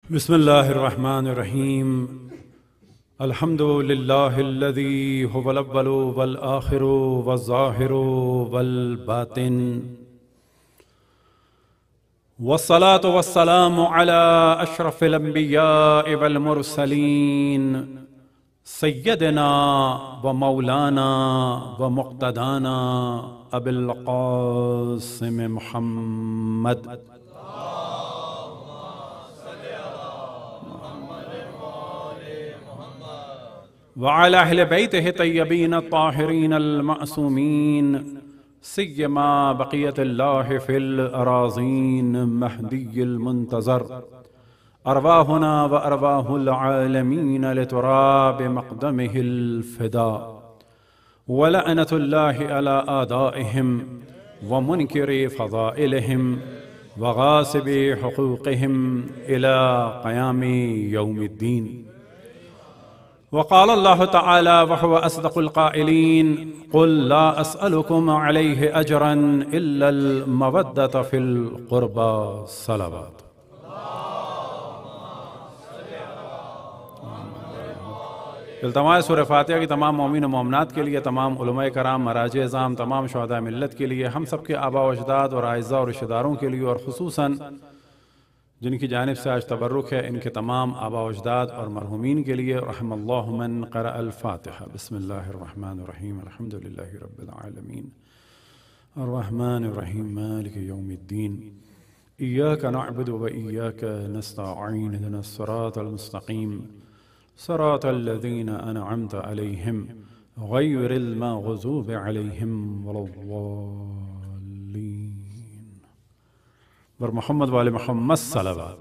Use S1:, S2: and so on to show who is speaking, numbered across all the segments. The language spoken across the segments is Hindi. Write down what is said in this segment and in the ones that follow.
S1: बिस्मिल्लाहिर्रहमानिर्रहीम। अल्हम्दुलिल्लाहिल्लज़ी हुवल अव्वलु वल आखिरु वज़्ज़ाहिरु वल बातिन वस्सलातु वस्सलामु अला अशरफिल अंबिया'i वल मुरसलीन सय्यदना व मौलाना व मुक़्तदाना अबिल क़ासिम मुहम्मद व अला अहले बैतिहि तय्यबीन ताहिरीन अल मअसूमीन सिय्यमा बक़ियतुल्लाहि फिल अराज़ीन महदीयुल मुंतज़र अरवाहुना व अरवाहुल आलमीन लितुराबि मक़दमिहिल फ़िदा व लअनतुल्लाहि अला आदाइहिम व मुनकिरि फ़ज़ाइलिहिम व गासिबि हुक़ूक़िहिम इला क़यामि यौमिद्दीन। वक़ाल अल्लाहु तआला व हुव अस्दक़ुल क़ाइलीन क़ुल ला अस्अलुकुम अलैहि अजरन इल्लल मवद्दत फ़िल क़ुरबा सलावत। इल्तमास सूरह फ़ातिहा की तमाम मोमिन व मोमिनात के लिए, तमाम उलमाए कराम, मराजे इज़ाम, तमाम शुहदा मिल्लत के लिए, हम सब के आबा व अजदाद और आइज़ा और रिश्तेदारों के लिए, और खुसूसन जिनकी जानिब से आज तबर्रुक है, इनके तमाम आबा व अजदाद और मरहूमीन के लिए। रहमल्लाहु मन क़रा अल फ़ातिहा। बिस्मिल्लाहिर्रहमानिर्रहीम। अल्हम्दुलिल्लाहि रब्बिल आलमीन अर्रहमानिर रहीम मालिकि यौमिद्दीन इय्याका नअबुदु व इय्याका नस्तईन इहदिनस सिरातल मुस्तक़ीम सिरातल लज़ीना अनअमत अलैहिम गैरिल मग़ज़ूबि अलैहिम वलद्दाल्लीन। वर मोहम्मद वाले मोहम्मद सलावत।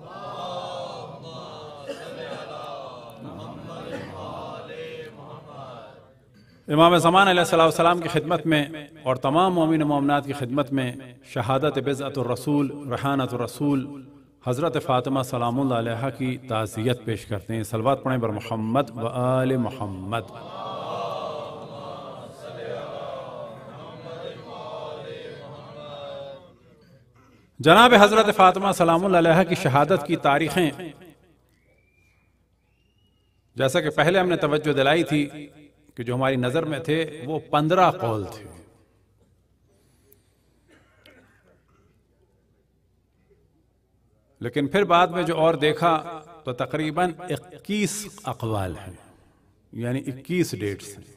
S1: इमाम ज़मान अलैहिस्सलाम की खिदमत में और तमाम मोमिन मोमिनात की खिदमत में शहादत बिज़अतुर रसूल रहानतुर रसूल हज़रत फ़ातिमा सलामुल्लाह अलैहा की ताज़ियत पेश करते हैं। सलवात पढ़ें बर मोहम्मद व आले मोहम्मद। जनाब हज़रत फ़ातिमा सलामुल्लाह अलैहा की शहादत की तारीखें, जैसा कि पहले हमने तवज्जो दिलाई थी कि जो हमारी नज़र में थे वो 15 कौल थे, लेकिन फिर बाद में जो और देखा तो तकरीबन 21 अक़वाल हैं, यानी 21 डेट्स हैं,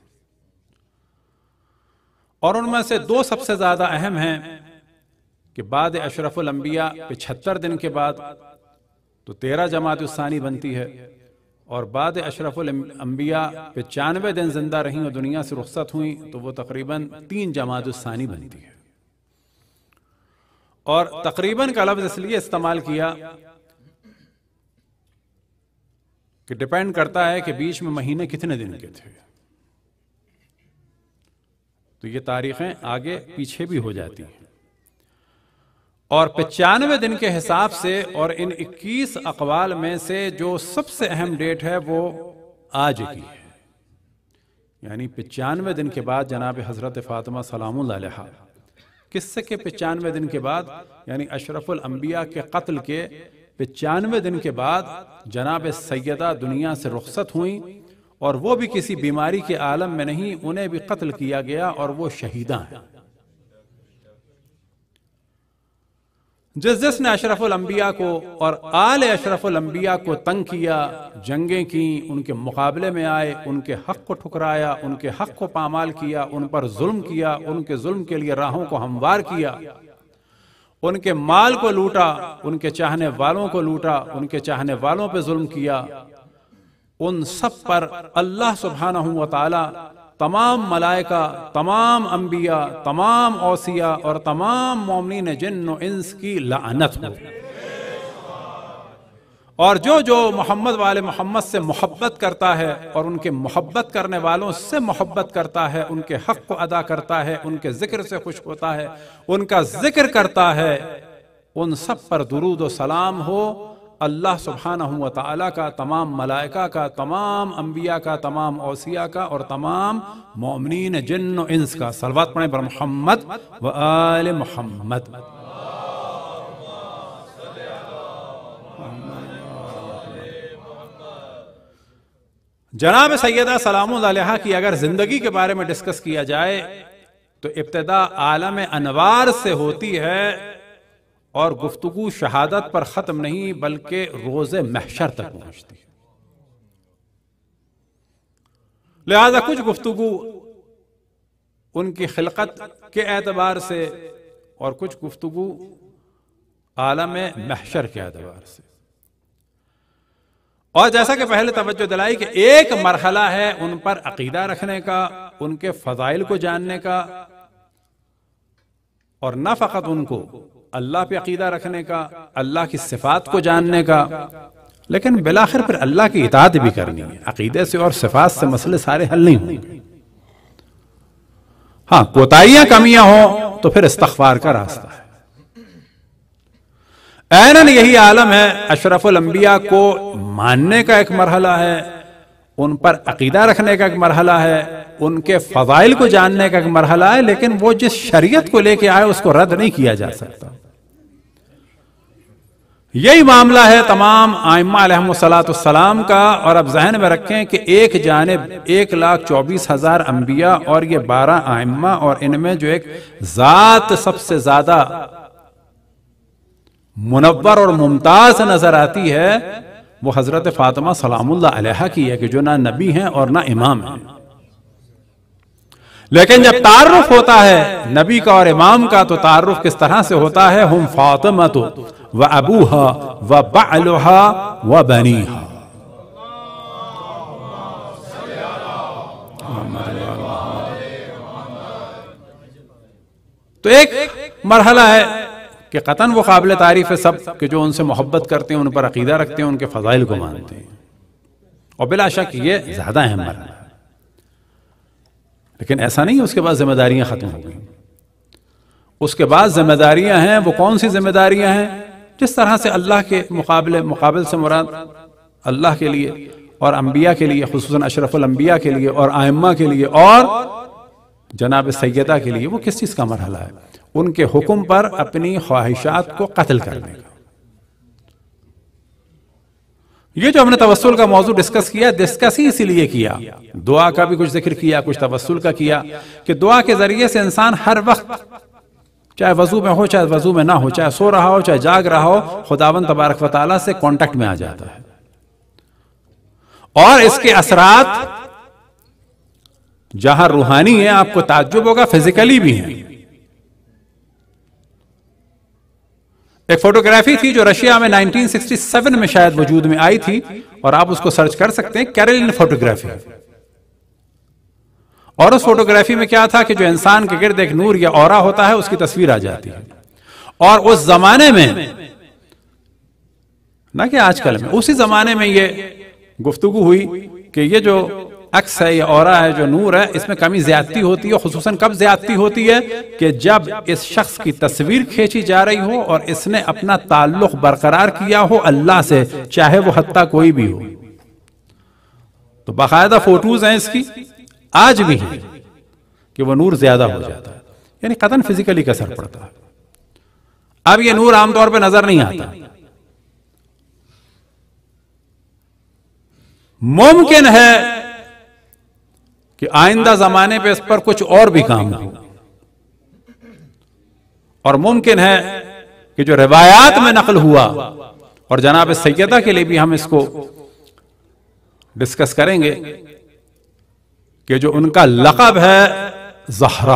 S1: और उनमें से दो सबसे ज़्यादा अहम हैं कि बाद अशरफुल अंबिया 75 दिन के बाद तो 13 जमात-उस-सानी बनती है, और बाद अशरफुल अंबिया 95 दिन जिंदा रहीं और दुनिया से रुखसत हुई तो वो तकरीबन 3 जमात-उस-सानी बनती है। और तकरीबन का लफ्ज़ इसलिए इस्तेमाल किया कि डिपेंड करता है कि बीच में महीने कितने दिन के थे, तो ये तारीखें आगे पीछे भी हो जाती हैं। और 95 दिन के हिसाब से और इन 21 अक़वाल में से जो सबसे अहम डेट है वो आज की है, यानी 95 दिन के बाद जनाब हज़रत फ़ातिमा सलामुल्लाह अलैहा, किससे के 95 दिन के बाद, यानी अशरफुल अंबिया के कत्ल के 95 दिन के बाद जनाब सैयदा दुनिया से रुखसत हुई, और वो भी किसी बीमारी के आलम में नहीं, उन्हें भी कत्ल किया गया और वो शहीदा हैं। जिसने अशरफुल अंबिया को और आले अशरफुल अंबिया को तंग किया, जंगें की, उनके मुकाबले में आए, उनके हक को ठुकराया, उनके हक को पामाल किया, उन पर जुल्म किया, उनके जुल्म के लिए राहों को हमवार किया, उनके माल को लूटा, उनके चाहने वालों को लूटा, उनके चाहने वालों पर जुल्म किया, उन सब पर अल्लाह सुब्हानहू व तआला, तमाम मलाइका, तमाम अंबिया, तमाम औसिया और तमाम मोमिनीन जिन्न व इंस की लानत हो। और जो जो मोहम्मद वाले मोहम्मद से मोहब्बत करता है और उनके मोहब्बत करने वालों से मोहब्बत करता है, उनके हक को अदा करता है, उनके जिक्र से खुश होता है, उनका जिक्र करता है, उन सब पर दुरूद व सलाम हो अल्लाह सुब्हानहू व तआला का, तमाम मलाइका का, तमाम अंबिया का, तमाम औसिया का और तमाम मोमिनीन जिन्न व इंस का। सलवात पढ़ें बर मोहम्मद व आले मोहम्मद। जनाब सैयदा सलामुल्लाह अलैहा की अगर जिंदगी के बारे में डिस्कस किया जाए तो इब्तिदा आलम अनवार से होती है और गुफ्तगू शहादत पर खत्म नहीं बल्कि रोज़े महशर तक पहुंचती है। लिहाजा कुछ गुफ्तगू उनकी खिलकत के एतबार से और कुछ गुफ्तगू आलम महशर के एतबार से। और जैसा कि पहले तवज्जो दिलाई कि एक मरहला है उन पर अकीदा रखने का, उनके फजाइल को जानने का, और न फ़कत उनको अल्लाह पे अकीदा रखने का, अल्लाह की सिफात को जानने का, लेकिन बिलाखिर फिर अल्लाह की इताअत भी करनी है। अकीदे से और सिफात से मसले सारे हल नहीं होंगे। हाँ, कोताहियां कमियां हो तो फिर इस्तग़फ़ार का रास्ता है। ऐनन यही आलम है। अशरफुल अंबिया को मानने का एक मरहला है, उन पर अकीदा रखने का एक मरहला है, उनके फजाइल को जानने का एक मरहला है, लेकिन वो जिस शरीयत को लेके आए उसको रद्द नहीं किया जा सकता। यही मामला है तमाम आइम्मा अलैहिमुस्सलाम का। और अब जहन में रखें कि एक जानिब 1,24,000 अंबिया और ये 12 आइम्मा, और इनमें जो एक जात सबसे ज्यादा मुनव्वर और मुमताज नजर आती है वो हजरत फातिमा सलामुल्लाह अलैहा की है, कि जो ना नबी हैं और ना इमाम हैं। लेकिन जब तारुफ होता है नबी का और इमाम का, तो तारुफ किस तरह से होता है? हुम फातिमतु व अबूहा व बअलुहा व बनीहा। तो एक मरहला है कि कतन वो काबिल तारीफ है सब कि जो उनसे मोहब्बत करते हैं, उन पर अकीदा रखते हैं, उनके फजाइल को मानते हैं, और बिला शक ये ज्यादा अहम मरहला है। लेकिन ऐसा नहीं है उसके बाद जिम्मेदारियां खत्म हो गई। उसके बाद जिम्मेदारियां हैं। वो कौन सी जिम्मेदारियां हैं? जिस तरह से अल्लाह के मुकाबिल से मुराद अल्लाह के लिए और अंबिया के लिए, खुसूसन अशरफुल अंबिया के लिए और आइम्मा के लिए और जनाब सैयदा के लिए, वो किस चीज का मरहला है? उनके हुक्म पर अपनी ख्वाहिशात को कत्ल करने का। ये जो हमने तवस्सुल का मौजू डिस्कस किया, डिस्कस ही इसीलिए किया, दुआ का भी कुछ जिक्र किया, कुछ तवस्सुल का किया, कि दुआ के जरिए से इंसान हर वक्त, चाहे वजू में हो चाहे वजू में ना हो, चाहे सो रहा हो चाहे जाग रहा हो, खुदावंद तबारक व तआला से कांटेक्ट में आ जाता है। और इसके असरात जहां रूहानी है, आपको ताज्जुब होगा, फिजिकली भी है। एक फोटोग्राफी थी जो रशिया में 1967 में शायद वजूद में आई थी, और आप उसको सर्च कर सकते हैं, कैरोलिन फोटोग्राफी। और उस फोटोग्राफी में क्या था कि जो इंसान के गिर्द एक नूर या औरा होता है, उसकी तस्वीर आ जाती है। और उस जमाने में, ना कि आजकल में, उसी जमाने में ये गुफ्तगू हुई कि ये जो अक्स है, ये औरा है, जो नूर है, इसमें कमी ज्यादती होती है। खुसूसन कब ज्यादती होती है? कि जब इस शख्स की तस्वीर खींची जा रही हो और इसने अपना ताल्लुक बरकरार किया हो अल्लाह से, चाहे वो हत्ता कोई भी हो। तो बाकायदा फोटोज हैं इसकी, आज भी है, कि वो नूर ज्यादा हो जाता है, यानी कतन फिजिकली का असर पड़ता है। अब ये नूर आमतौर पर नजर नहीं आता। मुमकिन है कि आइंदा जमाने पे इस पर कुछ और भी काम हो, और मुमकिन है कि जो रिवायात में नकल हुआ, और जनाब सैयदा के लिए भी हम इसको डिस्कस करेंगे, कि जो उनका लक़ब है ज़हरा।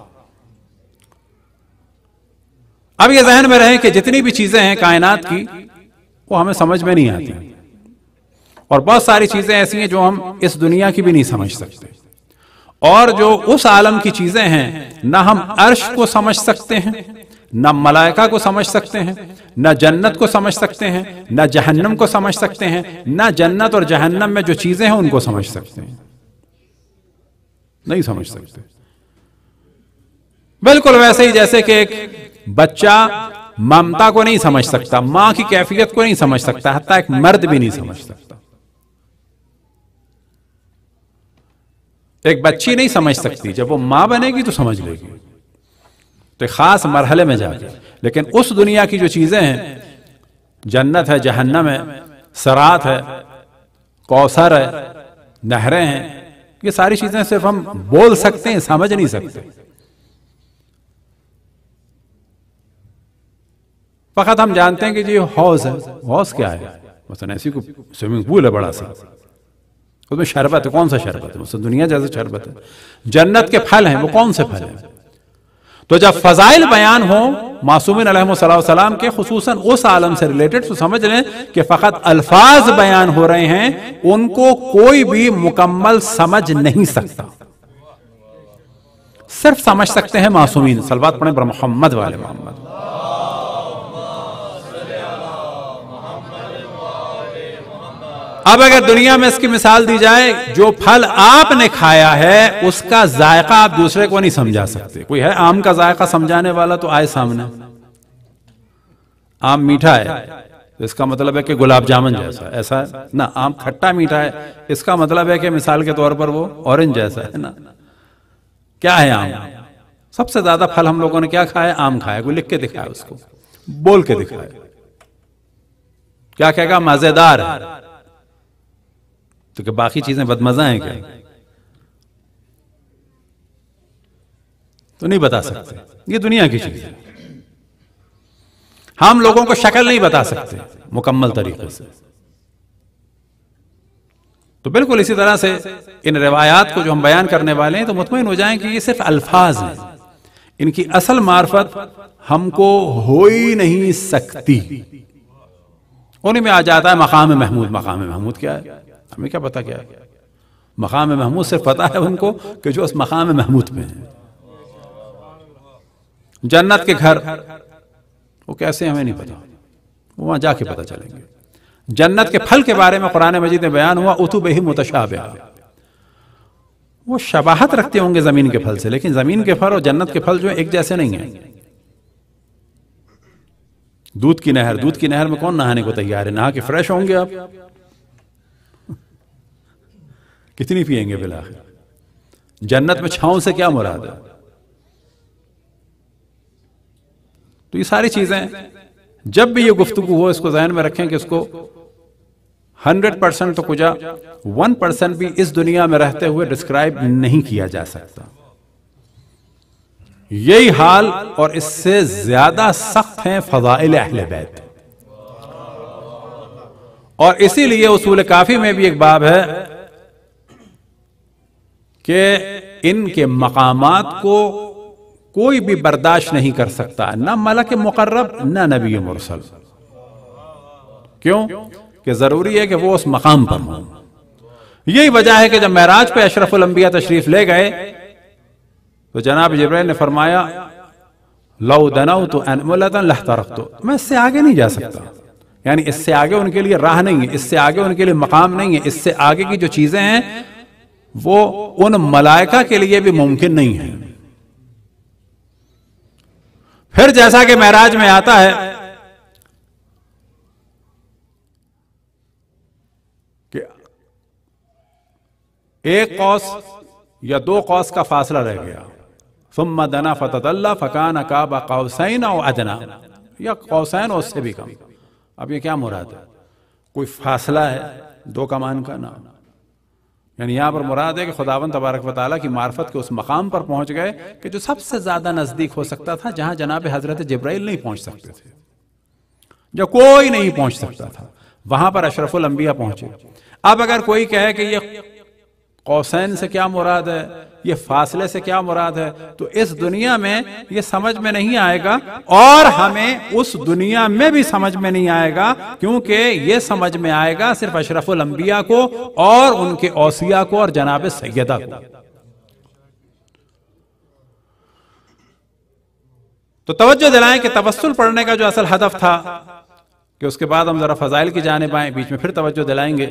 S1: अब ये जहन में रहे कि जितनी भी चीजें हैं कायनात की, वो हमें समझ में नहीं आती, और बहुत सारी चीजें ऐसी हैं जो हम इस दुनिया की भी नहीं समझ सकते। और जो उस आलम की चीजें हैं, ना हम अर्श को समझ सकते हैं, ना मलाइका को समझ सकते हैं, ना जन्नत को समझ सकते हैं, ना जहन्नम को समझ सकते हैं, ना जन्नत और जहन्नम में जो चीजें हैं उनको समझ सकते हैं, नहीं समझ सकते। बिल्कुल वैसे ही जैसे कि एक बच्चा ममता को नहीं समझ सकता, मां की कैफियत को नहीं समझ सकता, हत्ता एक मर्द भी नहीं समझ सकता। एक बच्ची नहीं समझ सकती, जब वो मां बनेगी तो समझ लेगी, तो खास मरहले में जाके। लेकिन उस दुनिया की जो चीजें हैं, जन्नत है, जहन्नम है, सरात है, कौसर है, नहरें हैं, ये सारी चीजें सिर्फ हम बोल सकते हैं, समझ नहीं सकते। फकत हम जानते हैं कि जी हौज है। हौज क्या है? मसलन ऐसी को स्विमिंग पूल है बड़ा सा, उसमें शरबत है। कौन सा शरबत है? मसलन दुनिया जैसे शरबत है। जन्नत के फल हैं, वो कौन से फल हैं? तो जब फजाइल बयान हो मासूमिन अलैहिस्सलाम के, खुसूसन उस आलम से रिलेटेड, तो समझ लें कि फकत अल्फाज बयान हो रहे हैं, उनको कोई भी मुकम्मल समझ नहीं सकता। सिर्फ समझ सकते हैं मासूमीन। सलवात पढ़ें बर मोहम्मद वाले मोहम्मद। अब अगर दुनिया में इसकी मिसाल दी जाए, जो फल आपने खाया है उसका जायका आप दूसरे को नहीं समझा सकते। कोई है आम का जायका समझाने वाला? तो आए सामने। आम मीठा है तो इसका मतलब है कि गुलाब जामुन जैसा, ऐसा है ना। आम खट्टा मीठा है, इसका मतलब है कि मिसाल के तौर पर वो ऑरेंज जैसा है ना। क्या है आम? सबसे ज्यादा फल हम लोगों ने क्या खाया? आम खाया। कोई लिख के दिखाया, उसको बोल के दिखाया। क्या कहेगा? मजेदार है। तो क्या बाकी चीजें बदमजा हैं क्या? तो नहीं बता सकते। ये दुनिया की चीज है। हम लोगों को शक्ल नहीं बता सकते मुकम्मल तरीके से। तो बिल्कुल इसी तरह से इन रिवायात को जो हम बयान करने वाले हैं, तो मुतमईन हो जाएं कि ये सिर्फ अल्फाज हैं। इनकी असल मार्फत हमको हो ही नहीं सकती। उन्हीं में आ जाता है मकाम महमूद। मकाम महमूद क्या है? हमें क्या पता क्या है मकाम महमूद? सिर्फ पता है उनको कि जो उस मकाम महमूद में है। जन्नत के घर वो कैसे, हमें नहीं पता, वो वहां जाके पता चलेंगे। जन्नत के फल के बारे में कुरान मजीद में बयान हुआ, उतुबही मुतशाबिहा। वो शबाहत रखते होंगे जमीन के फल से, लेकिन जमीन के फल और जन्नत के फल जो है एक जैसे नहीं है। दूध की नहर, दूध की नहर में कौन नहाने को तैयार है? नहा के फ्रेश होंगे आप? कितनी पिएंगे बिलाखिर? जन्नत में छांव से क्या मुराद है? तो ये सारी चीजें जब भी ये गुफ्तगू हो, इसको ज़हन में रखें कि इसको 100% तो कुछ 1% भी इस दुनिया में रहते हुए डिस्क्राइब नहीं किया जा सकता। यही हाल और इससे ज्यादा सख्त हैं फज़ाइल अहले बैत। और इसीलिए उसूल काफी में भी एक बाब है कि इनके मकामात को कोई भी बर्दाश्त नहीं कर सकता, ना मलक मुकर्रब ना नबी मुरसल। क्यों? कि जरूरी है कि वो उस मकाम पर हो। यही वजह है कि जब मेराज पे अशरफुल अंबिया तशरीफ ले गए तो जनाब जिब्राइल ने फरमाया, लौ दनौतु अनमुलतन लहतरक्तु, मैं इससे आगे नहीं जा सकता। यानी इससे आगे उनके लिए राह नहीं है, इससे आगे उनके लिए मकाम नहीं है, इससे आगे की जो चीजें हैं वो उन मलाइका के लिए भी मुमकिन नहीं है। फिर जैसा कि मेराज में आता है कि एक कौस या 2 कौस का फासला रह गया, सुम्मा दना फतदल्ला फकान काबा कौसैन और अदना, या कौसैन और उससे भी कम। अब ये क्या मुराद है? कोई फासला है 2 कमान का ना, यानी यहां पर मुराद है कि खुदावंद तबारक व तआला की मार्फत के उस मकाम पर पहुंच गए कि जो सबसे ज्यादा नजदीक हो सकता था, जहां जनाब हजरत जिब्राइल नहीं पहुंच सकते थे, जो कोई नहीं पहुंच सकता था, वहां पर अशरफुल अंबिया पहुंचे। अब अगर कोई कहे कि ये कौसैन से क्या मुराद है, ये फासले से क्या मुराद है, तो इस दुनिया में ये समझ में नहीं आएगा और हमें उस दुनिया में भी समझ में नहीं आएगा, क्योंकि ये समझ में आएगा सिर्फ अशरफुल अंबिया को और उनके औसिया को और जनाब सैयदा को। तो तवज्जो दिलाएं कि तवस्सुल पढ़ने का जो असल हदफ था, कि उसके बाद हम जरा फजाइल की जानिब आए, बीच में फिर तवज्जो दिलाएंगे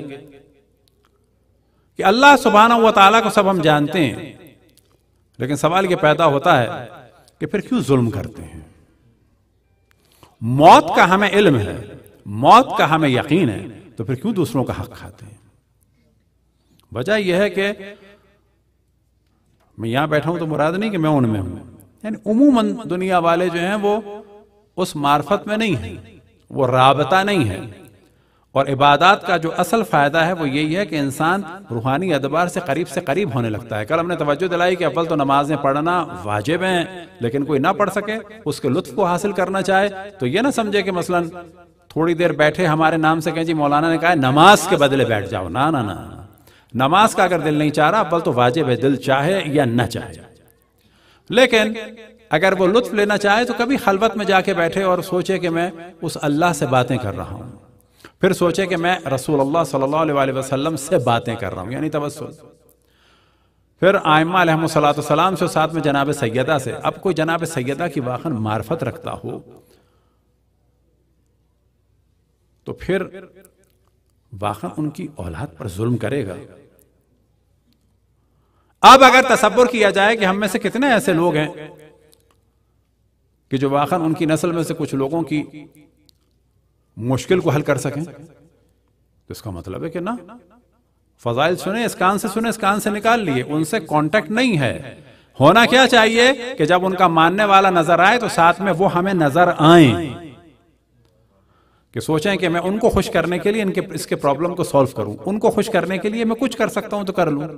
S1: कि अल्लाह सुब्हानहू व तआला को सब हम जानते हैं, लेकिन सवाल ये पैदा होता है कि फिर क्यों जुल्म करते हैं? मौत का हमें इल्म है, मौत का हमें यकीन है, तो फिर क्यों दूसरों का हक खाते हैं? वजह यह है कि मैं यहां बैठा हूं तो मुराद नहीं कि मैं उनमें हूं, यानी उमूमन दुनिया वाले जो हैं वो उस मार्फत में नहीं है, वो राबता नहीं है, और इबादत का जो असल फ़ायदा है वो यही है कि इंसान रूहानी अदबार से करीब होने लगता है। कल हमने तवज्जो दिलाई कि अव्वल तो नमाजें पढ़ना वाजिब हैं, लेकिन कोई ना पढ़ सके, उसके लुत्फ को हासिल करना चाहे तो ये ना समझे कि मसलन थोड़ी देर बैठे हमारे नाम से कहें जी मौलाना ने कहा नमाज के बदले बैठ जाओ। ना ना ना, नमाज का अगर दिल नहीं चाह रहा, अव्वल तो वाजिब है, दिल चाहे या न चाहे। लेकिन अगर वो लुत्फ लेना चाहे तो कभी खलवत में जाके बैठे और सोचे कि मैं उस अल्लाह से बातें कर रहा हूं, फिर सोचे कि मैं रसूलुल्लाह सल्लल्लाहु अलैहि वसल्लम से बातें कर रहा हूं, यानी तवस्सुल। फिर आइम्मा अलैहिस्सलाम से, साथ में जनाब सैयदा से। अब कोई जनाब सैयदा की वाकन मार्फत रखता हो तो फिर वाकन उनकी औलाद पर जुल्म करेगा। अब अगर तसव्वुर किया जाए कि हम में से कितने ऐसे लोग हैं कि जो वाकन उनकी नस्ल में से कुछ लोगों की मुश्किल को हल कर सकें, तो इसका मतलब है कि ना, फजाइल सुने, इस कान से सुने, इस कान से निकाल लिए, उनसे कांटेक्ट नहीं है। होना क्या चाहिए कि जब उनका मानने वाला नजर आए तो साथ में वो हमें नजर आए, कि सोचें कि मैं उनको खुश करने के लिए इसके प्रॉब्लम को सॉल्व करूं, उनको खुश करने के लिए मैं कुछ कर सकता हूं तो कर लूं।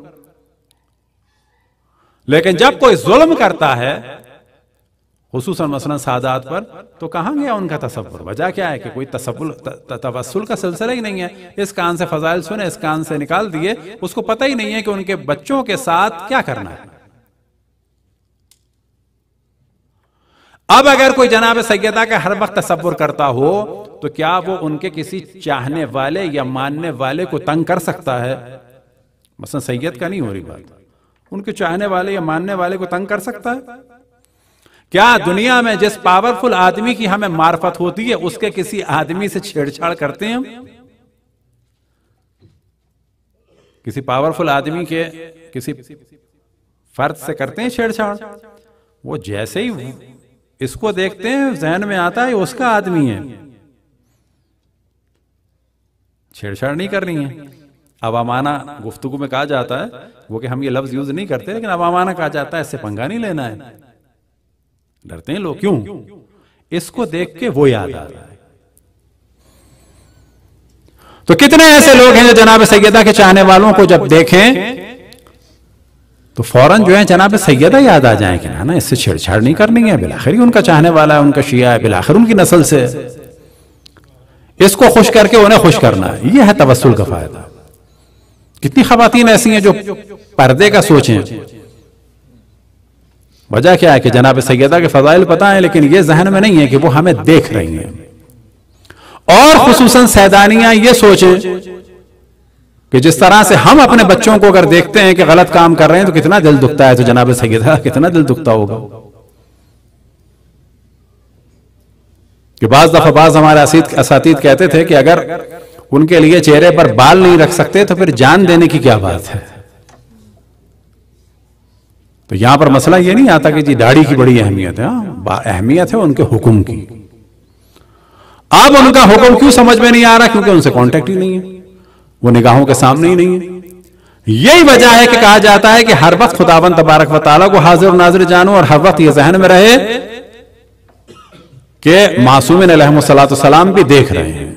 S1: लेकिन जब कोई जुल्म करता है खुसूसन मसलन सादात पर, तो कहां गया उनका तसव्वुर? वजह क्या है कि कोई तवस्सुल का सिलसिला ही नहीं है। इस कान से फजाइल सुने, इस कान से निकाल दिए, उसको पता ही नहीं है कि उनके बच्चों के साथ क्या करना है। अब अगर कोई जनाब सैयदा का हर वक्त तसव्वुर करता हो तो क्या वो उनके किसी चाहने वाले या मानने वाले को तंग कर सकता है? मसलन सैयद का नहीं हो रही बात, उनके चाहने वाले या मानने वाले को तंग कर सकता है? क्या दुनिया में जिस पावरफुल आदमी की हमें मार्फत होती है उसके किसी आदमी से छेड़छाड़ करते हैं हम? किसी पावरफुल आदमी के किसी फर्द से करते हैं छेड़छाड़? वो जैसे ही इसको देखते हैं जहन में आता है उसका आदमी है, छेड़छाड़ नहीं करनी है। अवामाना गुफ्तगू में कहा जाता है, वो कि हम ये लफ्ज यूज नहीं करते, लेकिन अवामाना कहा जाता है, इससे पंगा नहीं लेना है। डरते हैं लोग, क्यों? इसको देख के वो याद आ रहा है। तो कितने ऐसे लोग हैं जो जनाब सैयदा के चाहने वालों को जब देखें तो फौरन जो है जनाब सैयदा याद आ जाए कि ना इससे छेड़छाड़ नहीं करनी है, बिलाखिर ही उनका चाहने वाला है, उनका शिया है, बिलाखिर उनकी नस्ल से, इसको खुश करके उन्हें खुश करना है। यह है तवस्सुल का फायदा। कितनी खवातीन ऐसी हैं जो पर्दे का सोचें, वजह क्या है कि जनाब सैयदा के फजाइल पता है, लेकिन यह जहन में नहीं है कि वो हमें देख रही हैं। और खुसूसन सैदानियां ये सोचे कि जिस तरह से हम अपने बच्चों को अगर देखते हैं कि गलत काम कर रहे हैं तो कितना दिल दुखता है, तो जनाब सैयदा कितना दिल दुखता होगा। कि बाज हमारे असातीद कहते थे कि अगर उनके लिए चेहरे पर बाल नहीं रख सकते तो फिर जान देने की क्या बात है। तो यहां पर मसला ये नहीं आता कि जी दाढ़ी की बड़ी अहमियत है, अहमियत है उनके हुक्म की। अब उनका हुक्म क्यों समझ में नहीं आ रहा? क्योंकि उनसे कांटेक्ट ही नहीं है, वो निगाहों के सामने ही नहीं है। यही वजह है कि कहा जाता है कि हर वक्त खुदावंद तबारक व तआला को हाजिर और नाजिर जानो, और हर वक्त ये जहन में रहे कि मासूमिन अलैहिस्सलाम भी देख रहे हैं।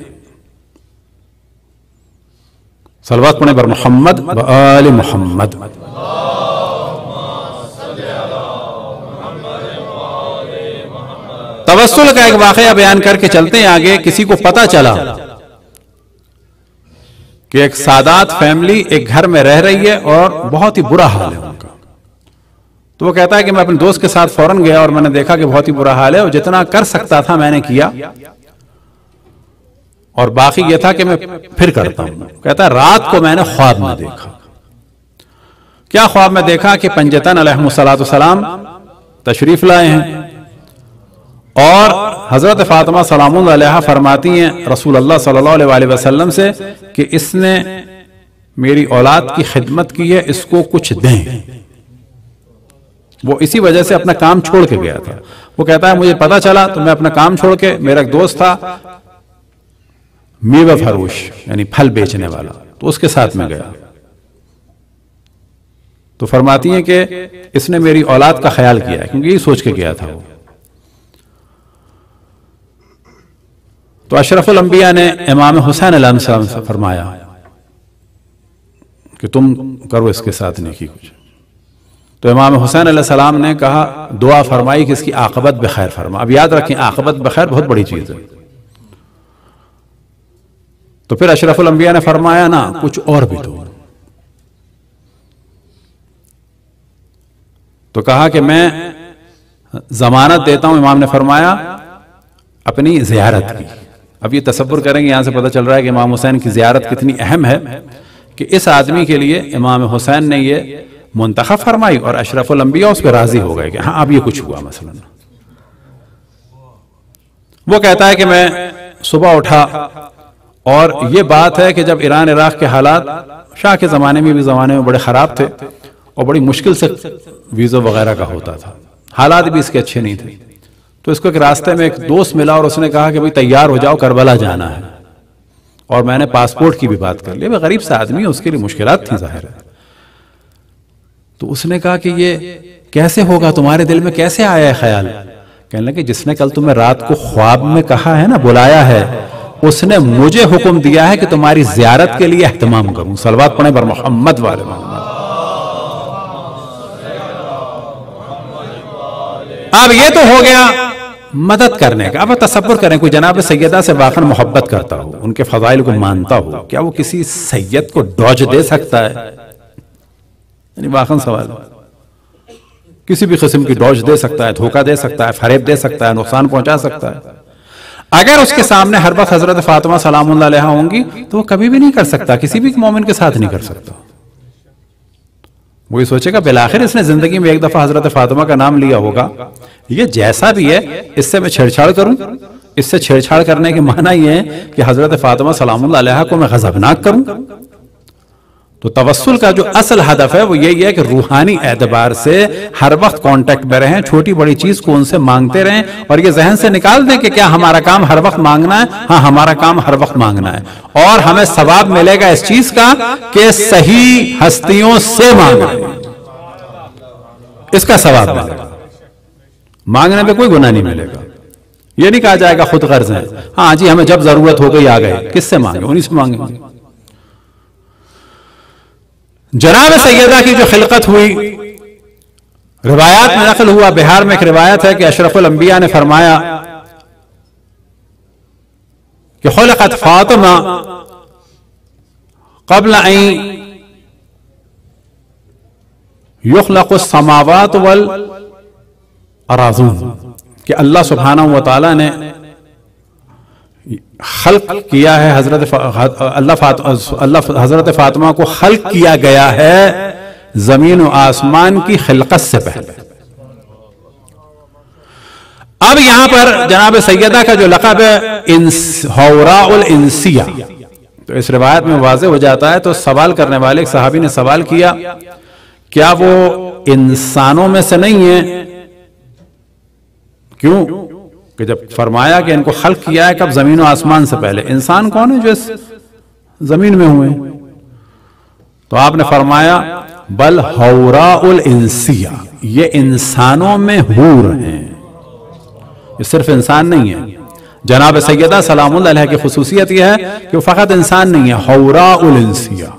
S1: सलवात पढ़ें बर मोहम्मद व आले मोहम्मद। तवस्सुल का एक वाकया बयान करके चलते हैं आगे। किसी को पता चला कि एक सादात फैमिली एक घर में रह रही है और बहुत ही बुरा हाल है उनका, तो वो कहता है कि मैं अपने दोस्त के साथ फौरन गया और मैंने देखा कि बहुत ही बुरा हाल है, और जितना कर सकता था मैंने किया, और बाकी यह था कि मैं फिर करता हूं। कहता है रात को मैंने ख्वाब में देखा। क्या ख्वाब में देखा? कि पंजतन अलैहिस्सलाम तशरीफ लाए हैं और हजरत फातिमा सलामुल्लाह अलैहा फरमाती हैं रसूल अल्लाह सल्लल्लाहु अलैहि वसल्लम से कि इसने मेरी औलाद की खिदमत की है, इसको कुछ दें। वो इसी वजह से अपना काम छोड़ के गया था। वो कहता है मुझे पता चला तो मैं अपना काम छोड़ के, मेरा एक दोस्त था मेवा फरोश यानी फल बेचने वाला, तो उसके साथ में गया। तो फरमाती हैं कि इसने मेरी औलाद का ख्याल किया है, क्योंकि यही सोच के गया था वो। तो अशरफुल अंबिया ने इमाम हुसैन अलैहिस्सलाम से फरमाया कि तुम करो इसके साथ नेकी कुछ। तो इमाम हुसैन अलैहिस्सलाम ने कहा, दुआ फरमाई कि इसकी आक़िबत बखैर फरमा। अब याद रखें, आक़िबत बखैर बहुत बड़ी चीज है। तो फिर अशरफुल अंबिया ने फरमाया, ना कुछ और भी दो। तो कहा कि मैं जमानत देता हूं। इमाम ने फरमाया अपनी जियारत की। अब ये तसव्वुर करेंगे, यहां से पता चल रहा है कि इमाम हुसैन की जियारत कितनी अहम है कि इस आदमी के लिए इमाम हुसैन ने ये मुंतखब फरमाई और अशरफुल अंबिया उस पर राजी हो गए कि हाँ अब ये कुछ हुआ। मसलन वो कहता है कि मैं सुबह उठा और ये बात है कि जब ईरान इराक के हालात शाह के ज़माने में बड़े ख़राब थे और बड़ी मुश्किल से वीज़ा वगैरह का होता था, हालात भी इसके अच्छे नहीं थे। तो इसको एक रास्ते में एक दोस्त मिला और उसने कहा कि भाई तैयार हो जाओ, करबला जाना है। और मैंने पासपोर्ट की भी बात कर ली। भाई गरीब सा आदमी है, उसके लिए मुश्किलात थी जाहिर है। तो उसने कहा कि ये कैसे होगा, तुम्हारे दिल में कैसे आया है ख्याल? कहने लगे, जिसने कल तुम्हें रात को ख्वाब में कहा है ना, बुलाया है, उसने मुझे हुक्म दिया है कि तुम्हारी जियारत के लिए एहतमाम करूं। सलवात पढ़े बर मोहम्मद वाले मोहम्मद। अब ये तो हो गया मदद करने का। अब तसव्वुर करें, कोई जनाब सैयदा से वाकई मोहब्बत करता हो, उनके फजाइल को मानता हो, क्या वो किसी सैयद को डॉज दे सकता है? यानी वाकई सवाल, किसी भी किस्म की डॉज दे सकता है, धोखा दे सकता है, फरेब दे सकता है, नुकसान पहुंचा सकता है। अगर उसके सामने हर वक्त हजरत फातिमा सलामुल्लाह अलैहा होंगी तो वो कभी भी नहीं कर सकता, किसी भी मोमिन के साथ नहीं कर सकता। वो ये सोचेगा बिलाखिर इसने जिंदगी में एक दफा हजरत फातिमा का नाम लिया होगा, ये जैसा भी है इससे मैं छेड़छाड़ करूं। इससे छेड़छाड़ करने के माना ये है कि हजरत फातिमा सलामुल्लाह अलैहा को मैं गजबनाक करूं। तो तवस्सुल का जो असल हदफ है वो यही है कि रूहानी एतबार से हर वक्त कांटेक्ट में रहें, छोटी बड़ी चीज को उनसे मांगते रहें और ये जहन से निकाल दें कि क्या हमारा काम हर वक्त मांगना है? हाँ, हमारा काम हर वक्त मांगना है और हमें सवाब मिलेगा इस चीज का कि सही हस्तियों से मांग रहे हैं, इसका सवाब मिलेगा। मांगने में कोई गुनाह नहीं मिलेगा। ये नहीं कहा जाएगा खुद गर्ज है, हाँ जी हमें जब जरूरत हो गई आ गए। किससे मांगे? उन्हीं से मांगेंगे। जनाब सैयदा की जो खिलकत हुई, रिवायात में नकल हुआ, बिहार में एक रिवायत है कि अशरफुल अंबिया ने फरमाया कि खुलकत फातिमा क़ब्ल अन युख़लक़ुस समावात वल अराज़ून, कि अल्लाह सुब्हानहू व तआला ने खल्क किया है हजरत फातिमा को खल्क किया गया है जमीन और आसमान की खिलकत से पहले। अब यहां पर जनाब सैयदा का जो लक़ब है हौराउल इंसिया, तो इस रिवायत में वाज़ेह हो जाता है। तो सवाल करने वाले एक सहाबी ने सवाल किया, क्या वो इंसानों में से नहीं है? क्यों? कि जब फरमाया कि इनको खल्क किया है कब? जमीन और आसमान से पहले। इंसान कौन है जो इस जमीन में हुए? तो आपने फरमाया बल हौराउल इंसिया, ये इंसानों में हूर हैं, ये सिर्फ इंसान नहीं है। जनाब सैयदा सलामुल्लाह अलैहा की खुसूसियत यह है कि वो फकत इंसान नहीं है, हौराउल इंसिया।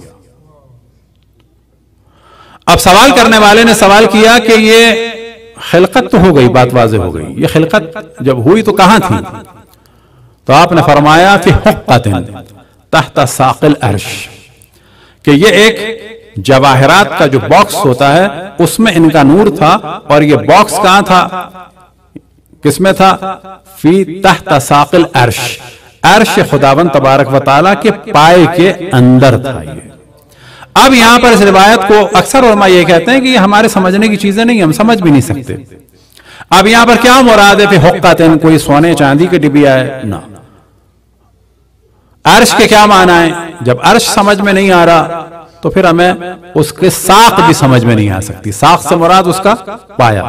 S1: अब सवाल करने वाले ने सवाल किया कि ये खिलकत तो हो गई, बात वाज़ेह हो गई, ये खिलकत जब हुई तो कहां थी? तो आपने फरमाया कि हुक्कतिन तहत साक़िल अर्श, कि ये एक जवाहरात का जो बॉक्स होता है उसमें इनका नूर था। और ये बॉक्स कहां था? किसमें था? फी तहत साक़िल अर्श, अर्श खुदावंद तबारक व तआला के पाए के अंदर था ये। अब यहां पर इस रिवायत को अक्सर उलमा ये कहते हैं कि ये हमारे समझने की चीजें नहीं, हम समझ भी नहीं सकते। अब यहां पर क्या मुराद है कि हुक्कतिन कोई सोने चांदी के डिबिया है? ना। अर्श के क्या माना है? जब अर्श समझ में नहीं आ रहा तो फिर हमें उसके साख भी समझ में नहीं आ सकती। साख से मुराद उसका पाया,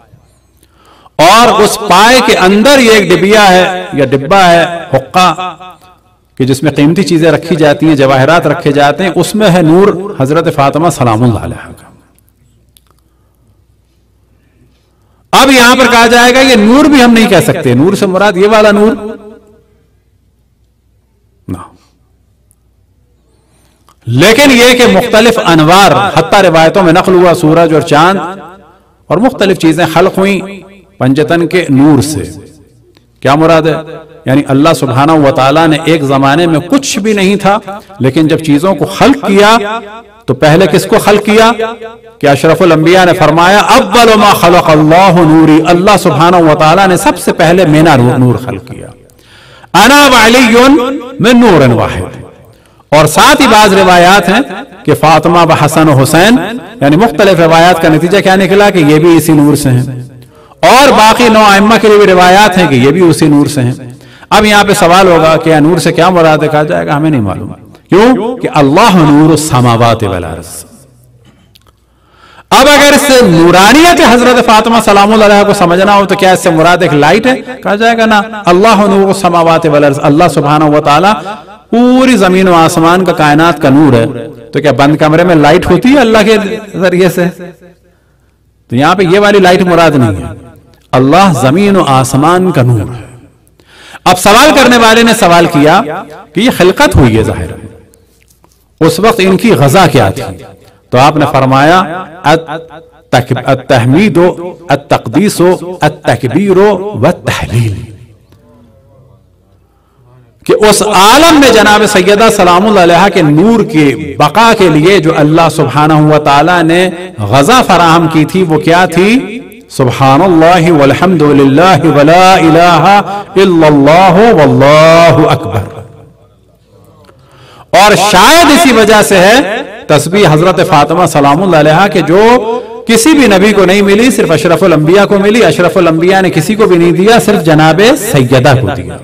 S1: और उस पाए के अंदर ये एक डिबिया है या डिब्बा है, हुक्का, कि जिसमें कीमती चीजें रखी जाती हैं, जवाहरात रखे जाते हैं, उसमें है नूर हजरत फातिमा सलामुल्लाह अलैहा का। अब यहां पर कहा जाएगा ये नूर भी हम नहीं कह सकते, नूर से मुराद ये वाला नूर लेकिन यह कि मुख्तलिफ अनवार हत्ता रिवायतों में नकल हुआ सूरज और चांद और मुख्तलिफ चीजें खल्क हुई पंजतन के नूर से। क्या मुराद है? यानी अल्लाह सुब्हानहू व तआला ने एक जमाने में कुछ भी नहीं था, लेकिन जब चीजों को खल्क किया तो पहले किसको खल्क किया? कि अशरफुल अंबिया ने फरमाया अव्वल मा खलक़ अल्लाहु नूरी, अल्लाह सुब्हानहू व तआला ने सबसे पहले मेरा नूर खल्क किया। अना व अलीयुन मिन नूरिन वाहिद। और साथ ही बाज रिवायात हैं कि फातिमा व हसन व हुसैन, यानी मुख्तलिफ रिवायात का नतीजा क्या निकला कि ये भी इसी नूर से हैं। और बाकी 9 अइम्मा के लिए भी रिवायात हैं कि ये भी उसी नूर से हैं। अब यहां पे सवाल होगा कि नूर से क्या मुराद है? कहा जाएगा हमें नहीं मालूम। क्यों? कि अल्लाह नूरुस समावाति वल अर्ज़। अब अगर इससे नूरानियत हजरत फातिमा सलामुल्लाह अलैहा को समझना हो तो क्या इससे मुराद एक लाइट है? कहा जाएगा ना, अल्लाह नूरुस समावाति वल अर्ज़, अल्लाह सुब्हानहू व तआला पूरी जमीन व आसमान का कायनात का नूर है। तो क्या बंद कमरे में लाइट होती है अल्लाह के जरिए से? तो यहां पे ये वाली लाइट मुराद नहीं है, अल्लाह जमीन व आसमान का नूर है। अब सवाल करने वाले ने सवाल किया कि ये खिलकत हुई है जाहिर, उस वक्त इनकी गजा क्या थी? तो आपने फरमाया अत-तहमीदो अत-तक़दीसो अत-तकबीरो व-तहलील, कि उस आलम में जनाब सैयदा सलामुल्लाह अलैहा के नूर के बका के लिए जो अल्लाह सुब्हानहू व तआला ने गजा फराहम की थी वो क्या थी? सुब्हानल्लाहि वल्हम्दुलिल्लाहि वला इलाहा इल्लल्लाहु वल्लाहु अकबर। और शायद इसी वजह से है तस्बीह हजरत फातिमा सलामुल्लाह अलैहा के जो किसी भी नबी को नहीं मिली, सिर्फ अशरफुल अंबिया को मिली। अशरफुल अंबिया ने किसी को भी नहीं दिया, सिर्फ जनाबे सैयदा को दिया।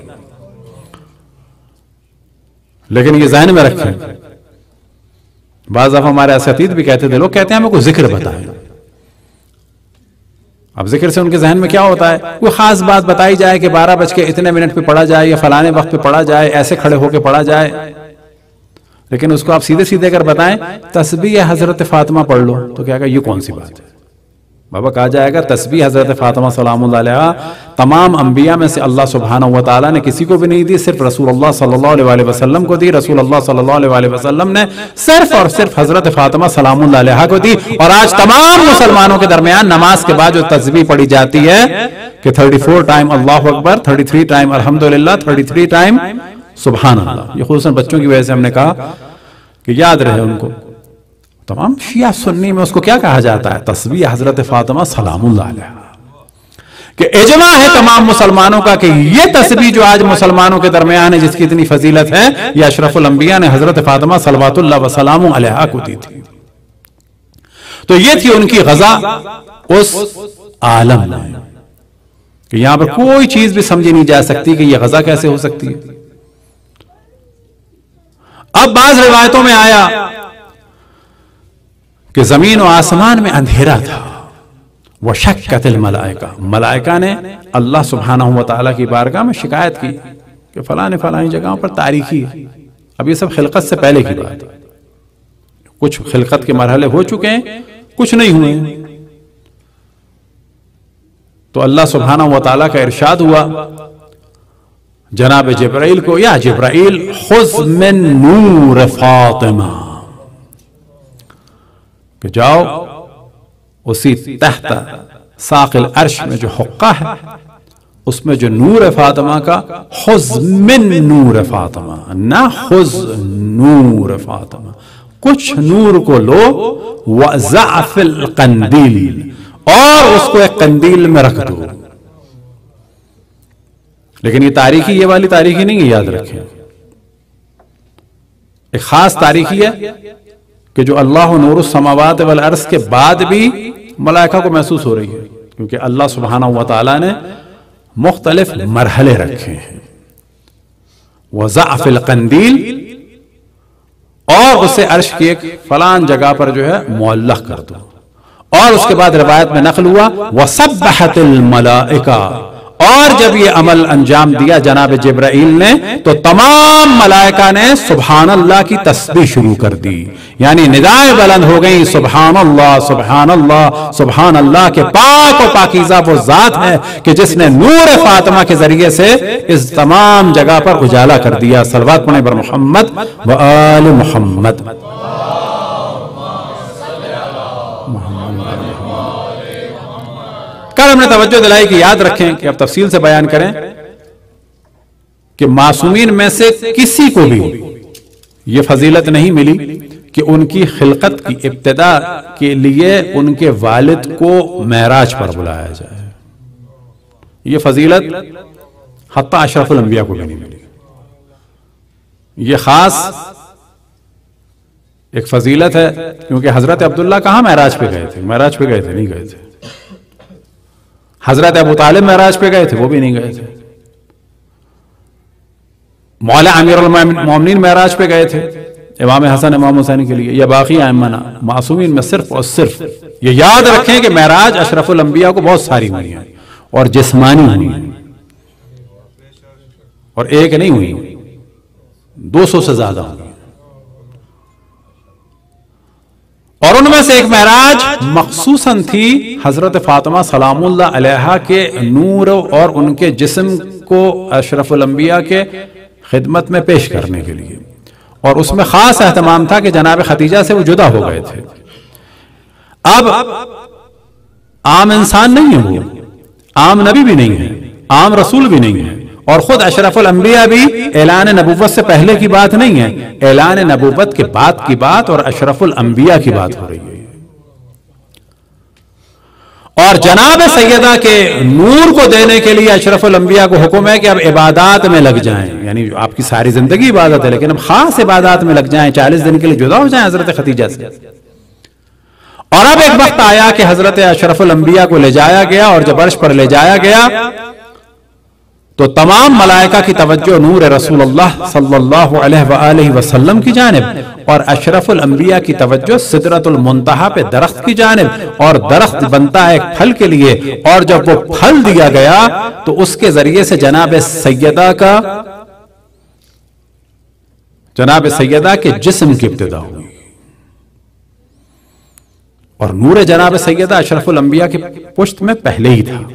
S1: लेकिन ये ज़हन में रखें, बाज़ दफ़ा हमारे असतीद भी कहते थे, लोग कहते हैं हमें कोई जिक्र बताएं। अब जिक्र से उनके जहन में क्या होता है? कोई खास बात बताई जाए कि 12 बज के इतने मिनट पे पढ़ा जाए या फलाने वक्त पे पढ़ा जाए, ऐसे खड़े होकर पढ़ा जाए। लेकिन उसको आप सीधे सीधे अगर बताएं तस्बीह हजरत फातिमा पढ़ लो, तो क्या कहा ये कौन सी बात है? बाबा कहा जाएगा तस्बीह हजरत फातिमा सलामुल्लाह अलैहा तमाम अंबिया में से अल्लाह सुब्हानहू व तआला ने किसी को भी नहीं दी, सिर्फ रसूलुल्लाह सल्लल्लाहु अलैहि वसल्लम को दी। रसूलुल्लाह सल्लल्लाहु अलैहि वसल्लम ने सिर्फ और सिर्फ हजरत फातिमा सलामुल्लाह अलैहा को दी। और आज तमाम मुसलमानों के दरमियान नमाज के बाद जो तस्बीह पढ़ी जाती है कि 34 टाइम अल्लाहु अकबर, 33 टाइम अल्हम्दुलिल्लाह, 33 टाइम सुभान अल्लाह, ये खुसूसन बच्चों की वजह से हमने कहा कि याद रहे उनको। तमाम शिया सुन्नी में उसको क्या कहा जाता है? तस्बीह हजरत फातिमा सलामुल्लाह अलैहा, कि इजमा है तमाम मुसलमानों का कि ये तस्बीह जो आज मुसलमानों के दरमियान है, जिसकी इतनी फजीलत है, ये अशरफुल अंबिया ने हजरत फातिमा सलवातुल्लाह व सलामु अलैहा को दी थी। तो ये थी उनकी गजा उस आलम में कि यहां पर कोई चीज भी समझी नहीं जा सकती कि यह गजा कैसे हो सकती है। अब बाज रिवायतों में आया कि जमीन और आसमान में अंधेरा था, वह शक्कतिल मलाइका, मलाइका ने अल्लाह सुब्हानहू व तआला की बारगाह में शिकायत की कि फलाने फलानी जगहों पर तारीकी है। अब ये सब खिलकत से पहले की बात है, कुछ खिलकत के मरहले हो चुके हैं, कुछ नहीं हुए। तो अल्लाह सुब्हानहू व तआला का इरशाद हुआ जनाब जिब्राइल को, या जिब्राइल खुज़ मिन नूर फातिमा, कि जाओ उसी तहत साक़िल अर्श में जो हुक्का है उसमें जो नूर फातिमा का, खुज़ मिन नूर फातिमा, ना खुज़ नूर फातिमा, कुछ नूर को लो, वज़अ फ़िल कंदील, और उसको एक कंदील में रख दो। लेकिन ये तारीखी, ये वाली तारीखी नहीं है, याद रखें। एक खास तारीखी है कि जो अल्लाह नूरुस समावात वल अर्ज़ के बाद भी मलाइका को महसूस हो रही है, क्योंकि अल्लाह सुब्हानहू व तआला ने मुख्तलिफ मरहले रखे हैं। वज़अ फ़िल कंदील, और उसे अर्श की एक फलान जगह पर जो है मुअल्लक़ कर दो। और उसके बाद रिवायत में नकल हुआ वसब्बहतिल मलाइका, और जब ये अमल अंजाम दिया जनाब जिब्राइल ने तो तमाम मलाइका ने सुभान अल्लाह की तस्बीह शुरू कर दी, यानी निदाएं बुलंद हो गई, सुभान अल्लाह सुभान अल्लाह सुभान अल्लाह के पाक और पाकीज़ा वो जात है कि जिसने नूर फातिमा के जरिए से इस तमाम जगह पर उजाला कर दिया। सलवात पढ़ें बर मोहम्मद व आल मोहम्मद। कल हमने तवज्जो दिलाई कि याद रखें कि अब तफसील से बयान करें कि मासूमीन में से किसी को भी यह फजीलत नहीं मिली कि उनकी खिलकत की इब्तिदा के लिए उनके वालिद को मेराज पर बुलाया जाए। यह फजीलत हत्ता अशरफुल अंबिया को भी नहीं मिली। यह खास एक फजीलत है क्योंकि हजरत अब्दुल्ला कहां मेराज पे गए थे? मेराज पे गए थे? नहीं गए थे। हजरत अबू तालिब मेराज पे गए थे? वो भी नहीं गए थे। मौला अमीरुल मोमिनीन मेराज पे गए थे इमाम हसन इमाम हुसैन के लिए, या बाकी आइम्मा मासूमीन में सिर्फ और सिर्फ ये याद रखें कि मेराज अशरफुल अंबिया को बहुत सारी हुई हैं और जिस्मानी हुई हैं, और एक नहीं हुई, 200 से ज्यादा हुई। और उनमें से एक मेराज मखसूसन थी हजरत फातिमा सलामुल्लाह अलैहा के नूर और उनके जिस्म को अशरफुल अंबिया के खिदमत में पेश करने के लिए, और उसमें खास एहतमाम था कि जनाब खदीजा से वो जुदा हो गए थे। अब आम इंसान नहीं है वो, आम नबी भी नहीं है, आम रसूल भी नहीं है, और खुद अशरफुल अंबिया भी ऐलान नबूवत से पहले की बात नहीं है, ऐलान नबूवत के बाद की बात और अशरफुल अंबिया की बात हो रही है। और जनाब सैयदा के नूर को देने के लिए अशरफुल अंबिया को हुक्म है कि अब इबादत में लग जाएं, यानी आपकी सारी जिंदगी इबादत है लेकिन अब खास इबादत में लग जाएं, 40 दिन के लिए जुदा हो जाएं हजरत खदीजा से। और अब एक वक्त आया कि हजरत अशरफुल अंबिया को ले जाया गया, और जब अर्श पर ले जाया गया तो तमाम मलाइका की तवज्जो नूर रसूलुल्लाह सल्लल्लाहु अलैहि वसल्लम की जानिब, और अशरफुल अंबिया की तवज्जो सिदरतुल मुंतहा पे दरख्त की जानिब, और दरख्त बनता है एक फल के लिए, और जब वो फल दिया गया तो उसके जरिए से जनाब सैयदा के जिस्म की इब्तिदा हुई। और नूर जनाब सैयदा अशरफुल अंबिया की पुश्त में पहले ही था,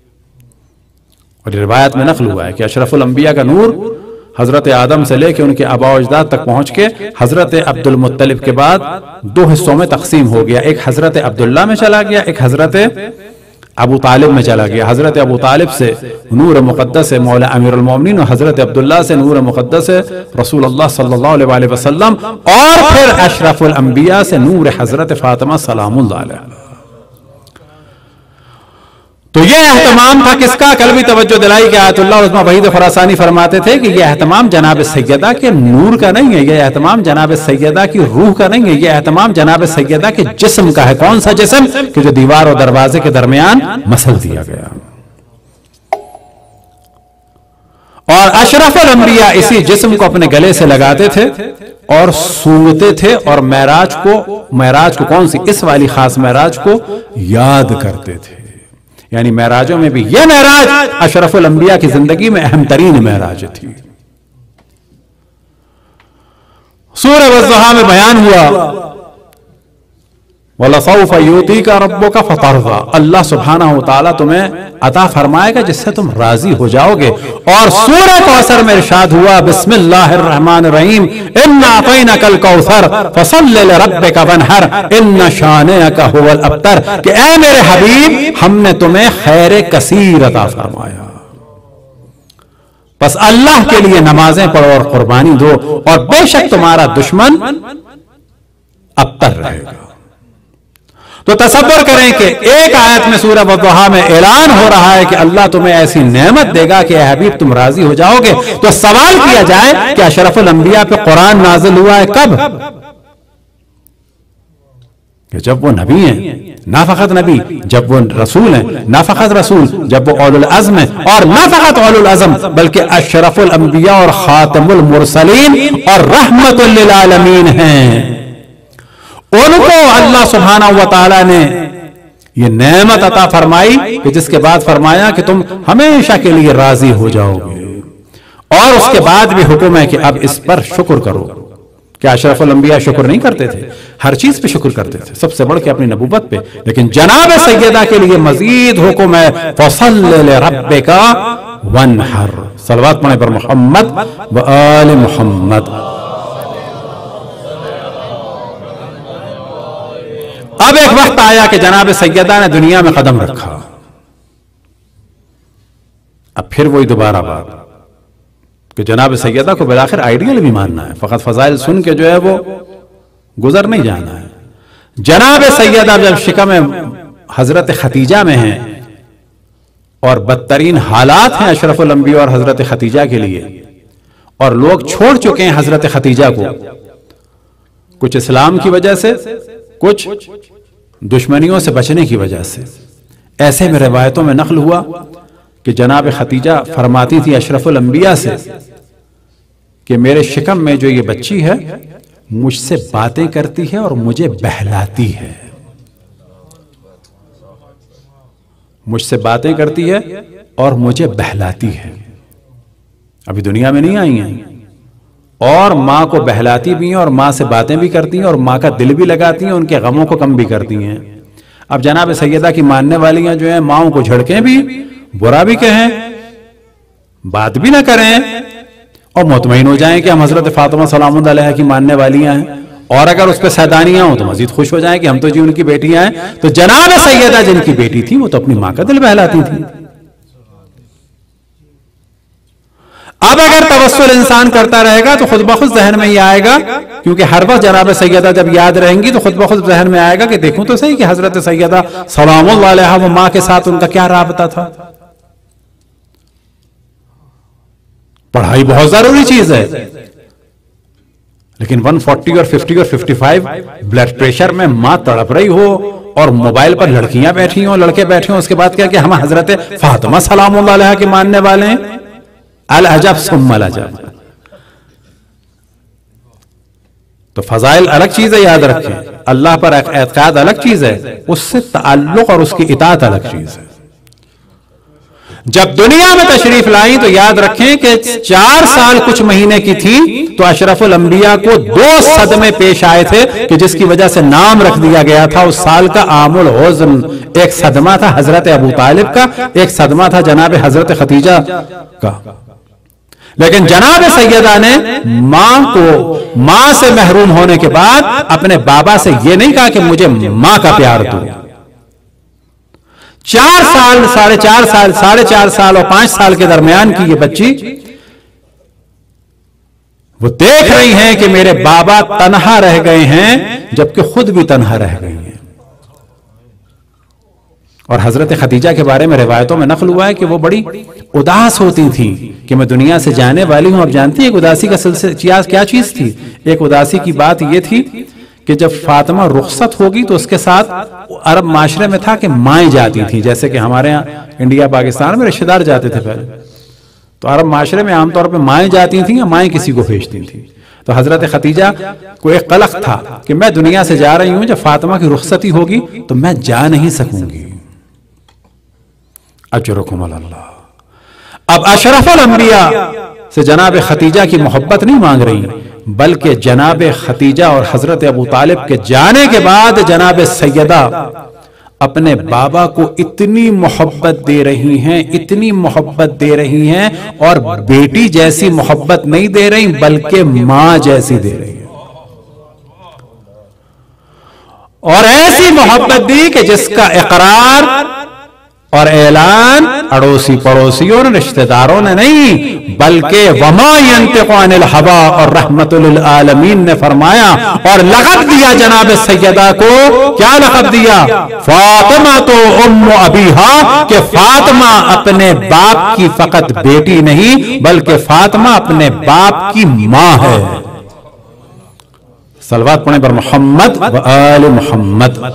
S1: और रिवायत में नकल हुआ है कि अशरफुल अंबिया का नूर हजरत आदम से लेकर उनके आबा अजदाद तक पहुंच के हजरत अब्दुल मुत्तलिब के बाद 2 हिस्सों में तकसीम हो गया। एक हजरत अब्दुल्ला में चला गया, एक हजरत अबू तालिब में चला गया। हजरत अबू तालिब से नूर मुक़द्दस है मौला अमीरुल मोमिनीन, और हजरत अब्दुल्ला से नूर मुक़द्दस है रसूलुल्लाह सल्लल्लाहु अलैहि वसल्लम, और फिर अशरफुल अंबिया से नूर हजरत फातिमा सलामुल्लाह अलैहा। तो यह एहतमाम था किसका? कल भी तवज्जो दिलाई कि आयतुल्लाह उस्मा वहीद खुरासानी फरमाते थे कि यह एहतमाम जनाब सैयदा के नूर का नहीं है, यह एहतमाम जनाब सैयदा की रूह का नहीं है, यह एहतमाम जनाब सैयदा के जिस्म का है। कौन सा जिस्म? कि जो दीवार और दरवाजे के दरमियान मसल दिया गया। और अशरफुल अंबिया इसी जिस्म को अपने गले से लगाते थे और सूंघते थे, और महराज को कौन सी? इस वाली खास महराज को याद करते थे। यानी महराजों में भी यह महराज अशरफुल अंबिया की जिंदगी में अहम तरीन महराज थी। सूरह वज़्ज़ुहा में बयान हुआ वलसौफ युतीका रब्बुका फतरदा, अल्लाह सुब्हानहु व तआला तुम्हें अता फरमाएगा जिससे तुम राजी हो जाओगे। और सूरह कौसर में इरशाद हुआ बिस्मिल्लाहिर रहमानिर रहीम इन्ना अतैनाकल कौसर फसल्लि लिरब्बिका वनहर इन्ना शानिअका हुवल अब्तर, कि ऐ मेरे हबीब हमने तुम्हें खैर कसीर अता फरमाया, बस अल्लाह के लिए नमाजें पढ़ो और कुर्बानी दो, और बेशक तुम्हारा दुश्मन अब्तर रहेगा। तो तसव्वुर करें कि एक आयत में सूरह वज़्ज़ुहा में ऐलान हो रहा है कि अल्लाह तुम्हें ऐसी नेमत देगा कि ऐ हबीब तुम राजी हो जाओगे। तो सवाल किया जाए कि अशरफुल अंबिया पे कुरान नाजिल हुआ है कब? कि जब वो नबी हैं, ना फकत नबी, जब वो रसूल हैं, ना फकत रसूल, जब वो औलुल अज़्म हैं, और ना फकत औलुल अज़्म बल्कि अशरफुल अंबिया और खातमुल मुरसलीन और रहमतुल लिल आलमीन हैं। उनको अल्लाह सुब्हानहु व तआला ने ये नेमत अता फरमाई कि जिसके बाद फरमाया कि तुम हमेशा के लिए राजी हो जाओगे, और उसके बाद भी हुक्म है कि अब इस पर शुक्र करो। क्या अशरफुल अंबिया शुक्र नहीं करते थे? हर चीज पे शुक्र करते थे, सबसे बढ़ के अपनी नबूवत पे। लेकिन जनाब सैयदा के लिए मजीद हुक्म है, फसल्लि लिरब्बिका वन्हर। सलवात पढ़े पर मोहम्मद व आले मोहम्मद। अब एक वक्त आया कि जनाब सैयदा ने दुनिया में कदम रखा। अब फिर वही दोबारा बात कि जनाब सैयदा को बिलाखिर आइडियल भी मानना है, फकत फजाइल सुन के जो है वो गुजर नहीं जाना है। जनाब सैयदा जब शिकम हजरत खतीजा में हैं और बदतरीन हालात हैं अशरफुल अंबिया और हजरत खतीजा के लिए, और लोग छोड़ चुके हैं हजरत खतीजा को, कुछ इस्लाम की वजह से, कुछ दुश्मनियों से बचने की वजह से। ऐसे में रिवायतों में नकल हुआ कि जनाब खतीजा फरमाती थी अशरफुल अंबिया से कि मेरे शिकम में जो ये बच्ची है मुझसे बातें करती है और मुझे बहलाती है, मुझसे बातें करती है और मुझे बहलाती है। अभी दुनिया में नहीं आई हैं, और मां को बहलाती भी हैं और मां से बातें भी करती हैं और मां का दिल भी लगाती हैं, उनके गमों को कम भी करती हैं। अब जनाब सैयदा की मानने वालियां जो हैं माओं को झड़कें भी, बुरा भी कहें, बात भी ना करें और मुतमईन हो जाएं कि हम हजरत फातिमा सलामुल्लाह अलैहा की मानने वालियां हैं, और अगर उस पर सैदानियां हो तो मजीद खुश हो जाएं कि हम तो जी उनकी बेटियां हैं। तो जनाब सैयदा जिनकी बेटी थी वो तो अपनी मां का दिल बहलाती थी। अब अगर तवस्सुल इंसान करता रहेगा तो खुद ब खुद जहन में ही आएगा, क्योंकि हर वक्त जनाब सैयदा जब याद रहेंगी तो खुद ब खुद जहन में आएगा कि देखूं तो सही कि हजरत सैयदा सलामुल्लाह अलैहा वो मां के साथ उनका क्या राबता था। पढ़ाई बहुत जरूरी चीज है, लेकिन 140 और 50 और 55 ब्लड प्रेशर में मां तड़प रही हो और मोबाइल पर लड़कियां बैठी हो, लड़के बैठे हो, उसके बाद क्या कि हम हजरत फातिमा सलामुल्लाह अलैहा के मानने वाले हैं। अल अजब सुम्मा अल अजब। तो फजाइल अलग चीज है, याद रखें। अल्लाह पर एतकाद अलग चीज है, उससे ताल्लुक और उसकी इताअत अलग चीज है। जब दुनिया में तशरीफ लाई तो याद रखें कि 4 साल कुछ महीने की थी तो अशरफुल अंबिया को 2 सदमे पेश आए थे कि जिसकी वजह से नाम रख दिया गया था उस साल का आमुल हुज़्न। एक सदमा था हजरत अबू तालिब का, एक सदमा था जनाब हजरत खतीजा का। लेकिन जनाब सैयदा ने मां से महरूम होने के बाद अपने बाबा से यह नहीं कहा कि मुझे मां का प्यार दो। 4 साल, 4.5 साल, 4.5 साल और 5 साल के दरमियान की ये बच्ची वो देख रही हैं कि मेरे बाबा तन्हा रह गए हैं, जबकि खुद भी तन्हा रह गई हैं। और हजरत खतीजा के बारे में रिवायतों में नकल हुआ है कि वो बड़ी उदास होती थी कि मैं दुनिया से जाने वाली हूं। अब जानती है उदासी का सिलसिला क्या चीज थी? एक उदासी की बात यह थी कि जब फातिमा रुखसत होगी तो उसके साथ अरब माशरे में था कि माएँ जाती थी, जैसे कि हमारे यहाँ इंडिया पाकिस्तान में रिश्तेदार जाते थे पहले, तो अरब माशरे में आमतौर पर माएँ जाती थी या माएँ किसी को भेजती थी। तो हजरत खतीजा को एक कलख था कि मैं दुनिया से जा रही हूं, जब फातिमा की रुखसती होगी तो मैं जा नहीं सकूंगी। अजरुकुम अल्लाह। अब अशरफुल अंबिया से जनाब खतीजा की मोहब्बत नहीं मांग रही, बल्कि जनाब खतीजा और हजरत अबू तालिब के जाने के बाद जनाब सैयदा अपने बाबा को इतनी मोहब्बत दे रही हैं, इतनी मोहब्बत दे रही हैं, और बेटी जैसी मोहब्बत नहीं दे रही बल्कि मां जैसी दे रही है। और ऐसी मोहब्बत दी कि जिसका इकरार और ऐलान अड़ोसी पड़ोसियों ने, रिश्तेदारों ने नहीं, बल्कि वमा यंतिकु अनिल हवा और रहमतुल लिल आलमीन ने फरमाया। और लक़ब दिया जनाब सैयदा को, क्या लक़ब दिया? फातिमा तो उम्मु अबीहा, कि फातिमा अपने बाप की फकत बेटी नहीं बल्कि फातिमा अपने बाप की मां है। सलवात पढ़े पर मोहम्मद व आले मोहम्मद।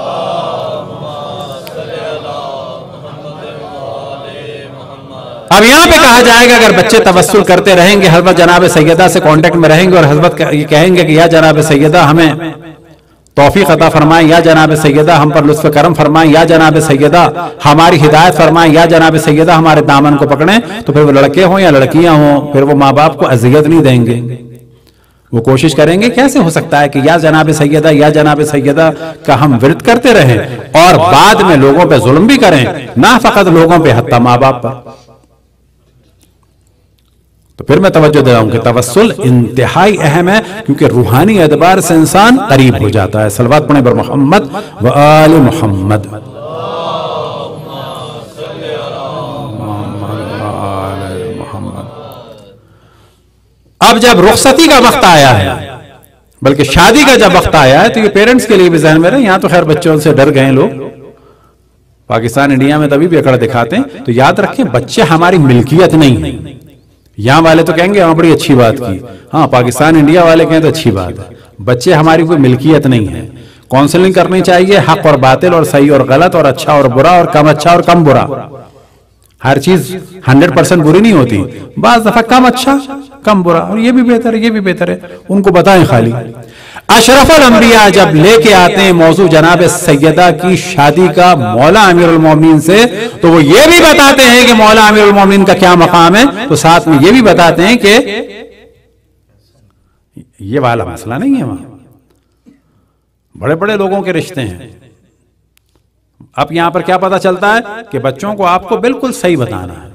S1: अब यहां पे कहा जाएगा अगर बच्चे तवस्सुल करते रहेंगे, हजरत जनाब सैयदा से कांटेक्ट में रहेंगे और हजरत ये कहेंगे कि या जनाब सैयदा हमें तौफीक अता फरमाएं या जनाब सैयदा, हम पर लुत्फ करम फरमाएं या जनाब सैयदा, हमारी हिदायत फरमाएं या जनाब सैयदा, हमारे दामन को पकड़ें। तो फिर वो लड़के हों या लड़कियां हों, फिर वो माँ बाप को अजियत नहीं देंगे। वो कोशिश करेंगे कैसे हो सकता है कि या जनाब सैयदा या जनाब सैयदा का हम विरद करते रहें और बाद में लोगों पे जुल्म भी करें, ना फकत लोगों पे हत्ता माँ बाप पर। तो फिर मैं तवज्जो दे रहा हूं कि तवस्सुल इंतहाई अहम है, क्योंकि रूहानी एतबार से इंसान करीब हो जाता है। सलवात पढ़ें बर मोहम्मद व आले मोहम्मद। अब जब रुखसती का वक्त आया है, बल्कि शादी का जब वक्त आया है, तो ये पेरेंट्स के लिए भी ज़हन में रहे। यहां तो खैर बच्चों से डर गए लोग, पाकिस्तान इंडिया में तभी भी अकड़ दिखाते हैं। तो याद रखें, बच्चे हमारी मिल्कियत नहीं है। यहां वाले तो कहेंगे हाँ बड़ी अच्छी बात की, हाँ पाकिस्तान इंडिया वाले कहें तो अच्छी बात है। बच्चे हमारी कोई मिल्कियत नहीं है। काउंसलिंग करनी चाहिए, हक और बातिल और सही और गलत और अच्छा और बुरा और कम अच्छा और कम बुरा। हर चीज 100% बुरी नहीं होती, बाज दफा कम अच्छा कम बुरा, और ये भी बेहतर है ये भी बेहतर है, उनको बताएं खाली। अशरफुल अंबिया जब लेके आते हैं मौजू जनाब सैयदा की शादी का मौला अमीरुल मोमिनीन से, तो वो ये भी बताते हैं कि मौला अमीरुल मोमिनीन का क्या मकाम है, तो साथ में ये भी बताते हैं कि ये वाला मसला नहीं है। वहां बड़े बड़े लोगों के रिश्ते हैं। अब यहां पर क्या पता चलता है कि बच्चों को आपको बिल्कुल सही बताना है,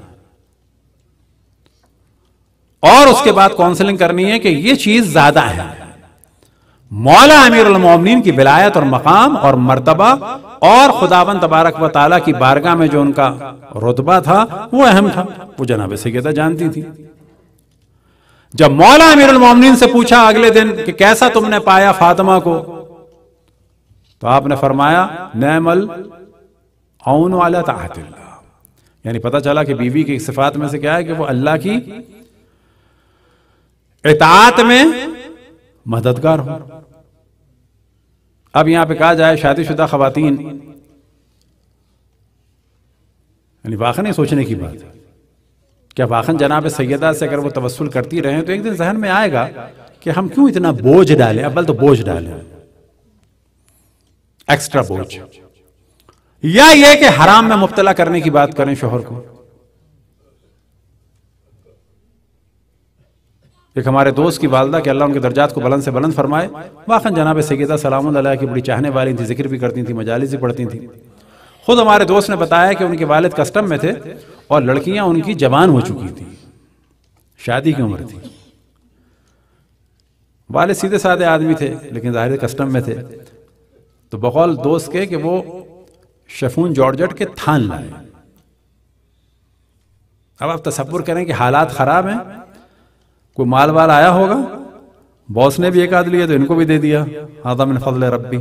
S1: और उसके बाद काउंसलिंग करनी है कि ये चीज ज्यादा है। मौला अमीरुल मोमिनीन की विलायत और मकाम और मर्तबा और खुदावन तबारक व तआला की बारगाह में जो उनका रुतबा था वो अहम था, वो जनाब सैयदा जानती थी। जब मौला अमीरुल मोमिनीन से पूछा अगले दिन कि कैसा तुमने पाया फातिमा को, तो आपने फरमाया नैमल औन वाला ताअतिल्लाह, यानी पता चला कि बीवी की सिफात में से क्या है कि वो अल्लाह की इताअत में मददगार हो। अब यहां पे कहा जाए शादीशुदा खवातीन, यानी वाकई नहीं सोचने की बात है, क्या वाकई जनाब सैयदा से अगर वो तवस्सुल करती रहे तो एक दिन जहन में आएगा कि हम क्यों इतना बोझ डालें। अव्वल तो बोझ डालें, एक्स्ट्रा बोझ, या ये कि हराम में मुब्तला करने की बात करें शोहर को। एक हमारे दोस्त की वालदा के अल्लाह उनके दर्जात को बुलंद से बुलंद फरमाए, वाकई जनाब सैयदा सलामुन अलैहा की बड़ी चाहने वाली थी, जिक्र भी करती थी, मजालिस भी पढ़ती थी। खुद हमारे दोस्त ने बताया कि उनके वालिद कस्टम में थे और लड़कियां उनकी जवान हो चुकी थी, शादी की उम्र थी। वालिद सीधे साधे आदमी थे लेकिन जाहिर कस्टम में थे। तो बकौल दोस्त के कि वो शफून जॉर्जेट के थान लाए। अब आप तसव्वुर करें कि हालात खराब हैं, कोई माल वाल आया होगा, बॉस ने भी एक आध लिया तो इनको भी दे दिया, हादा मिन फज़्ल रब्बी।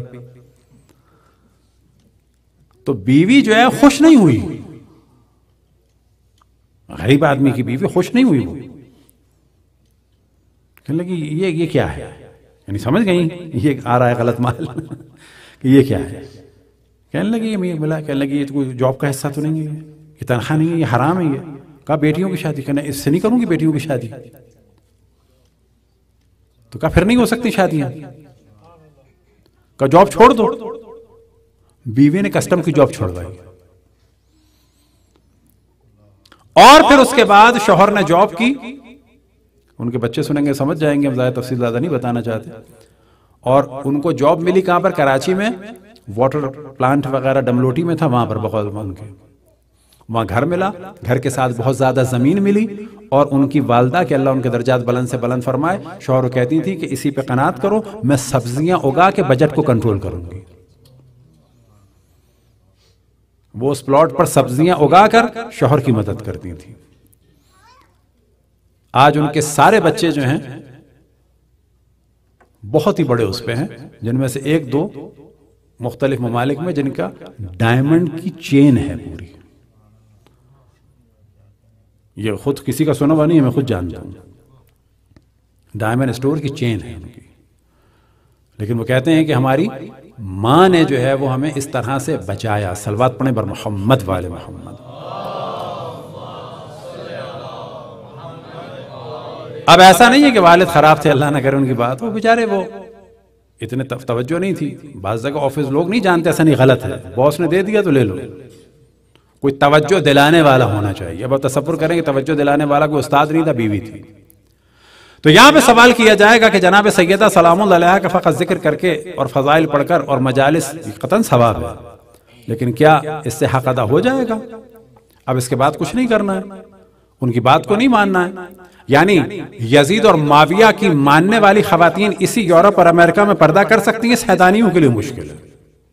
S1: तो बीवी जो है खुश नहीं हुई, गरीब आदमी की बीवी खुश नहीं हुई। वो कहने लगी ये क्या है, यानी समझ गई ये आ रहा है गलत माल कि ये क्या है। कहने लगी ये मिला, कहने लगी ये तो कोई जॉब का हिस्सा तो नहीं है, ये तनख्वाह नहीं है, ये हराम है। ये कहा बेटियों की शादी करना, इससे नहीं करूंगी बेटियों की शादी। तो कहा फिर नहीं हो सकती शादियां, कहा जॉब छोड़ दो। बीवी ने कस्टम की जॉब छोड़वाई, और फिर उसके बाद शौहर ने जॉब की। उनके बच्चे सुनेंगे समझ जाएंगे, हम ज्यादा तफसील ज्यादा नहीं बताना चाहते। और उनको जॉब मिली कहां पर, कराची में वाटर प्लांट वगैरह डमलोटी में था, वहां पर बकौल उनके वहां घर मिला, घर के साथ बहुत ज्यादा जमीन मिली। और उनकी वालदा के अल्लाह उनके दर्जात बुलंद से बुलंद फरमाए, शौहर कहती थी कि इसी पे कनात करो, मैं सब्जियां उगा के बजट को कंट्रोल करूंगी। वो उस प्लॉट पर सब्जियां उगाकर शौहर की मदद करती थी। आज उनके सारे बच्चे जो हैं बहुत ही बड़े उस पे हैं, जिनमें से एक दो मुख्तलिफ ममालिक में जिनका डायमंड की चेन है पूरी। ये खुद किसी का सुना हुआ नहीं है, मैं खुद जानता हूं, डायमंड स्टोर की चेन है उनकी। लेकिन वो कहते हैं कि हमारी मां ने जो है वो हमें इस तरह से बचाया। सलवात पढ़ें बर मोहम्मद वाले मोहम्मद। अब ऐसा नहीं है कि वालिद खराब थे, अल्लाह ना करे उनकी बात, वो बेचारे वो इतने तवज्जो नहीं थी। बाज़ जगह ऑफिस लोग नहीं जानते ऐसा नहीं, गलत है, बॉस ने दे दिया तो ले लो। कोई तवज्जो दिलाने वाला होना चाहिए। अब आप तसव्वुर करें कि तवज्जो दिलाने वाला कोई उस्ताद नहीं था, बीवी थी। तो यहां पे सवाल किया जाएगा कि जनाब सैयदा सलामुल्लाह अलैहा का फ़कत जिक्र करके और फ़ज़ाइल पढ़कर और मजालिस क़तन सवाब है, लेकिन क्या इससे हक़ अदा हो जाएगा? अब इसके बाद कुछ नहीं करना है, उनकी बात को नहीं मानना है। यानी यजीद और माविया की मानने वाली खवातीन इसी यूरोप और अमेरिका में पर्दा कर सकती हैं, सैदानियों के लिए मुश्किल है।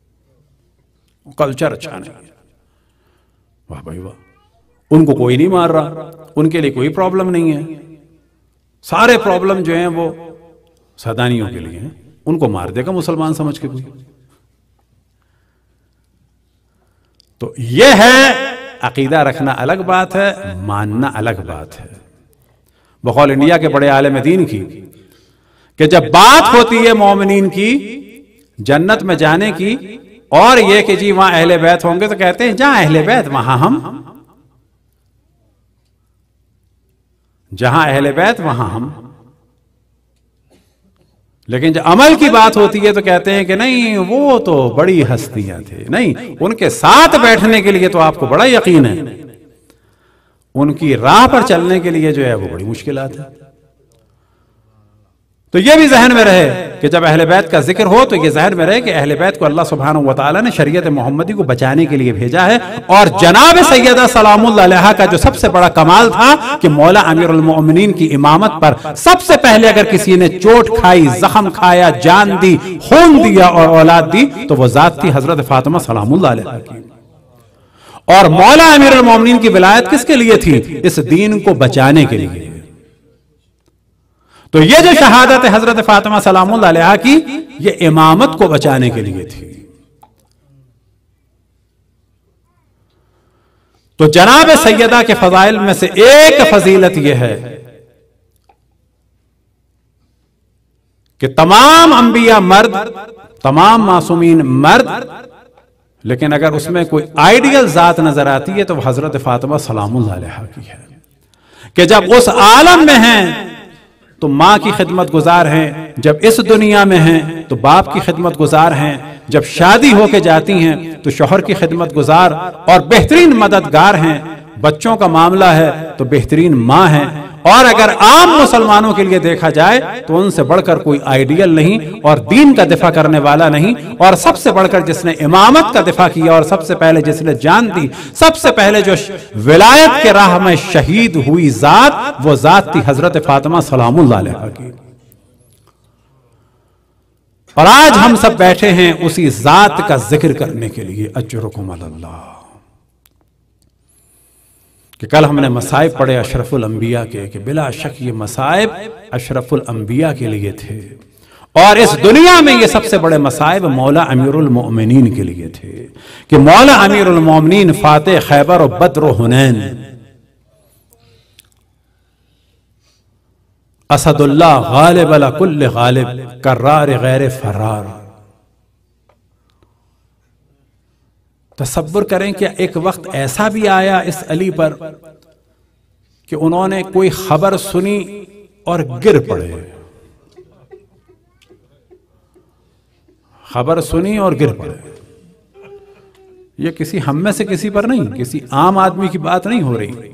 S1: कल्चर अच्छा नहीं है, वाह भाई वाह। उनको कोई नहीं मार रहा, उनके लिए कोई प्रॉब्लम नहीं है। सारे प्रॉब्लम जो हैं वो सैदानियों के लिए हैं, उनको मार देगा मुसलमान समझ के कोई। तो यह है अकीदा रखना अलग बात है, मानना अलग बात है। बकौल इंडिया के बड़े आलिम दीन की कि जब बात होती है मोमिनीन की जन्नत में जाने की और ये कि जी वहां अहले बैत होंगे, तो कहते हैं जहां अहले बैत वहां हम, जहां अहले बैत वहां हम। लेकिन जब अमल की बात होती है तो कहते हैं कि नहीं वो तो बड़ी हस्तियां थे, नहीं उनके साथ बैठने के लिए तो आपको बड़ा यकीन है, उनकी राह पर चलने के लिए जो है वो बड़ी मुश्किलात है। तो ये भी जहन में रहे कि जब अहले बैत का जिक्र हो तो ये जहन में रहे कि अहले बैत को अल्लाह सुब्हानहू व तआला ने शरीयत मोहम्मदी को बचाने के लिए भेजा है। और जनाब सैयदा सलामुल्लाह अलैहा का जो सबसे बड़ा कमाल था कि मौला अमीरुल मोमिनीन की इमामत पर सबसे पहले अगर किसी ने चोट खाई, जख्म खाया, जान दी, खून दिया और औलाद दी तो वो जात थी हजरत फातिमा सलामुल्लाह अलैहा की। और मौला अमीरुल मोमिनीन की विलायत किसके लिए थी? इस दीन को बचाने के लिए। तो ये जो शहादत है हजरत फातिमा सलामुल्लाह अलैहा की, ये इमामत को बचाने के लिए थी। तो जनाब सैयदा के फजाइल में से एक फजीलत यह है कि तमाम अंबिया मर्द, तमाम मासूमीन मर्द, लेकिन अगर उसमें कोई आइडियल जात नजर आती है तो वह हजरत फातिमा सलामुल्लाह अलैहा की है कि जब उस आलम में हैं तो माँ की खिदमत गुजार हैं, जब इस दुनिया में हैं तो बाप की खिदमत गुजार हैं, जब शादी होके जाती हैं तो शौहर की खिदमत गुजार और बेहतरीन मददगार हैं, बच्चों का मामला है तो बेहतरीन माँ हैं। और अगर आम मुसलमानों के लिए देखा जाए तो उनसे बढ़कर कोई आइडियल नहीं और दीन का दिफा करने वाला नहीं। और सबसे बढ़कर जिसने इमामत का दिफा किया और सबसे पहले जिसने जान दी, सबसे पहले जो विलायत के राह में शहीद हुई जात, वो जात थी हजरत फातिमा सलामुल्लाह अलैहा की। और आज हम सब बैठे हैं उसी जात का जिक्र करने के लिए। अज्रुकुम अल्लाह कि कल हमने मसाइब पढ़े अशरफुल अंबिया के, कि बिला शक ये मसाइब अशरफुल अंबिया के लिए थे और इस दुनिया में ये सबसे बड़े मसाइब मौला अमीरुल मोमिनीन के लिए थे कि मौला अमीरुल मोमिनीन फातेह खैबर और बद्र हुनैन, असदुल्लाह गालिब अला कुल्ल गालिब, कर्रार गैर फरार। तसव्वुर करें क्या एक वक्त ऐसा भी आया इस अली पर कि उन्होंने कोई खबर सुनी और गिर पड़े, खबर सुनी और गिर पड़े। ये किसी हम में से किसी पर नहीं, किसी आम आदमी की बात नहीं हो रही।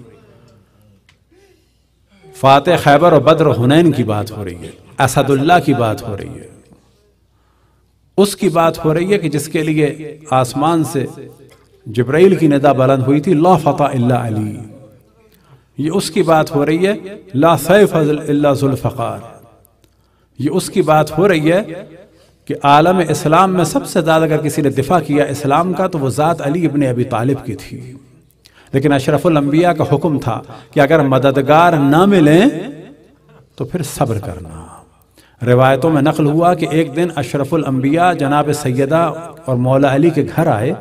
S1: फातेह खैबर और बद्र हुनैन की बात हो रही है, असदुल्लाह की बात हो रही है, उसकी बात हो रही है कि जिसके लिए आसमान से जिब्राइल की निदा बुलंद हुई थी, ला फता इल्ला अली। ये उसकी बात हो रही है, ला सैफ इल्ला जुल्फ़कार। ये उसकी बात हो रही है कि आलम इस्लाम में सबसे ज्यादा अगर किसी ने दिफा किया इस्लाम का तो वो ज़ात अली इब्ने अबी तालिब की थी। लेकिन अशरफुल अंबिया का हुक्म था कि अगर मददगार ना मिले तो फिर सब्र करना। रिवायतों में नकल हुआ कि एक दिन अशरफुल अंबिया जनाब सैयदा और मौला अली के घर आए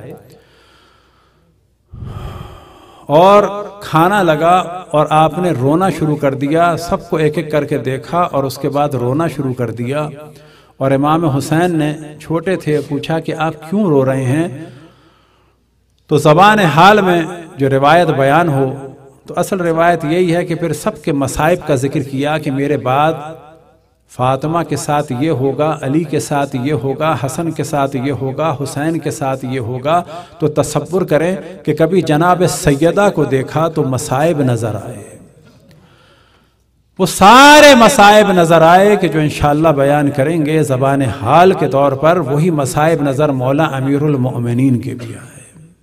S1: और खाना लगा और आपने रोना शुरू कर दिया। सबको एक एक करके देखा और उसके बाद रोना शुरू कर दिया। और इमाम हुसैन ने, छोटे थे, पूछा कि आप क्यों रो रहे हैं? तो ज़बान हाल में जो रिवायत बयान हो तो असल रिवायत यही है कि फिर सबके मसाइब का जिक्र किया कि मेरे बाद फातिमा के साथ ये होगा, अली के साथ ये होगा, हसन के साथ ये होगा, हुसैन के साथ ये होगा, तो तसव्वुर करें कि कभी जनाब सैयदा को देखा तो मसाइब नजर आए, वो सारे मसाइब नजर आए कि जो इंशाअल्लाह बयान करेंगे ज़बान हाल के तौर पर, वही मसाइब नजर मौला अमीरुल मोमिनीन के भी आए।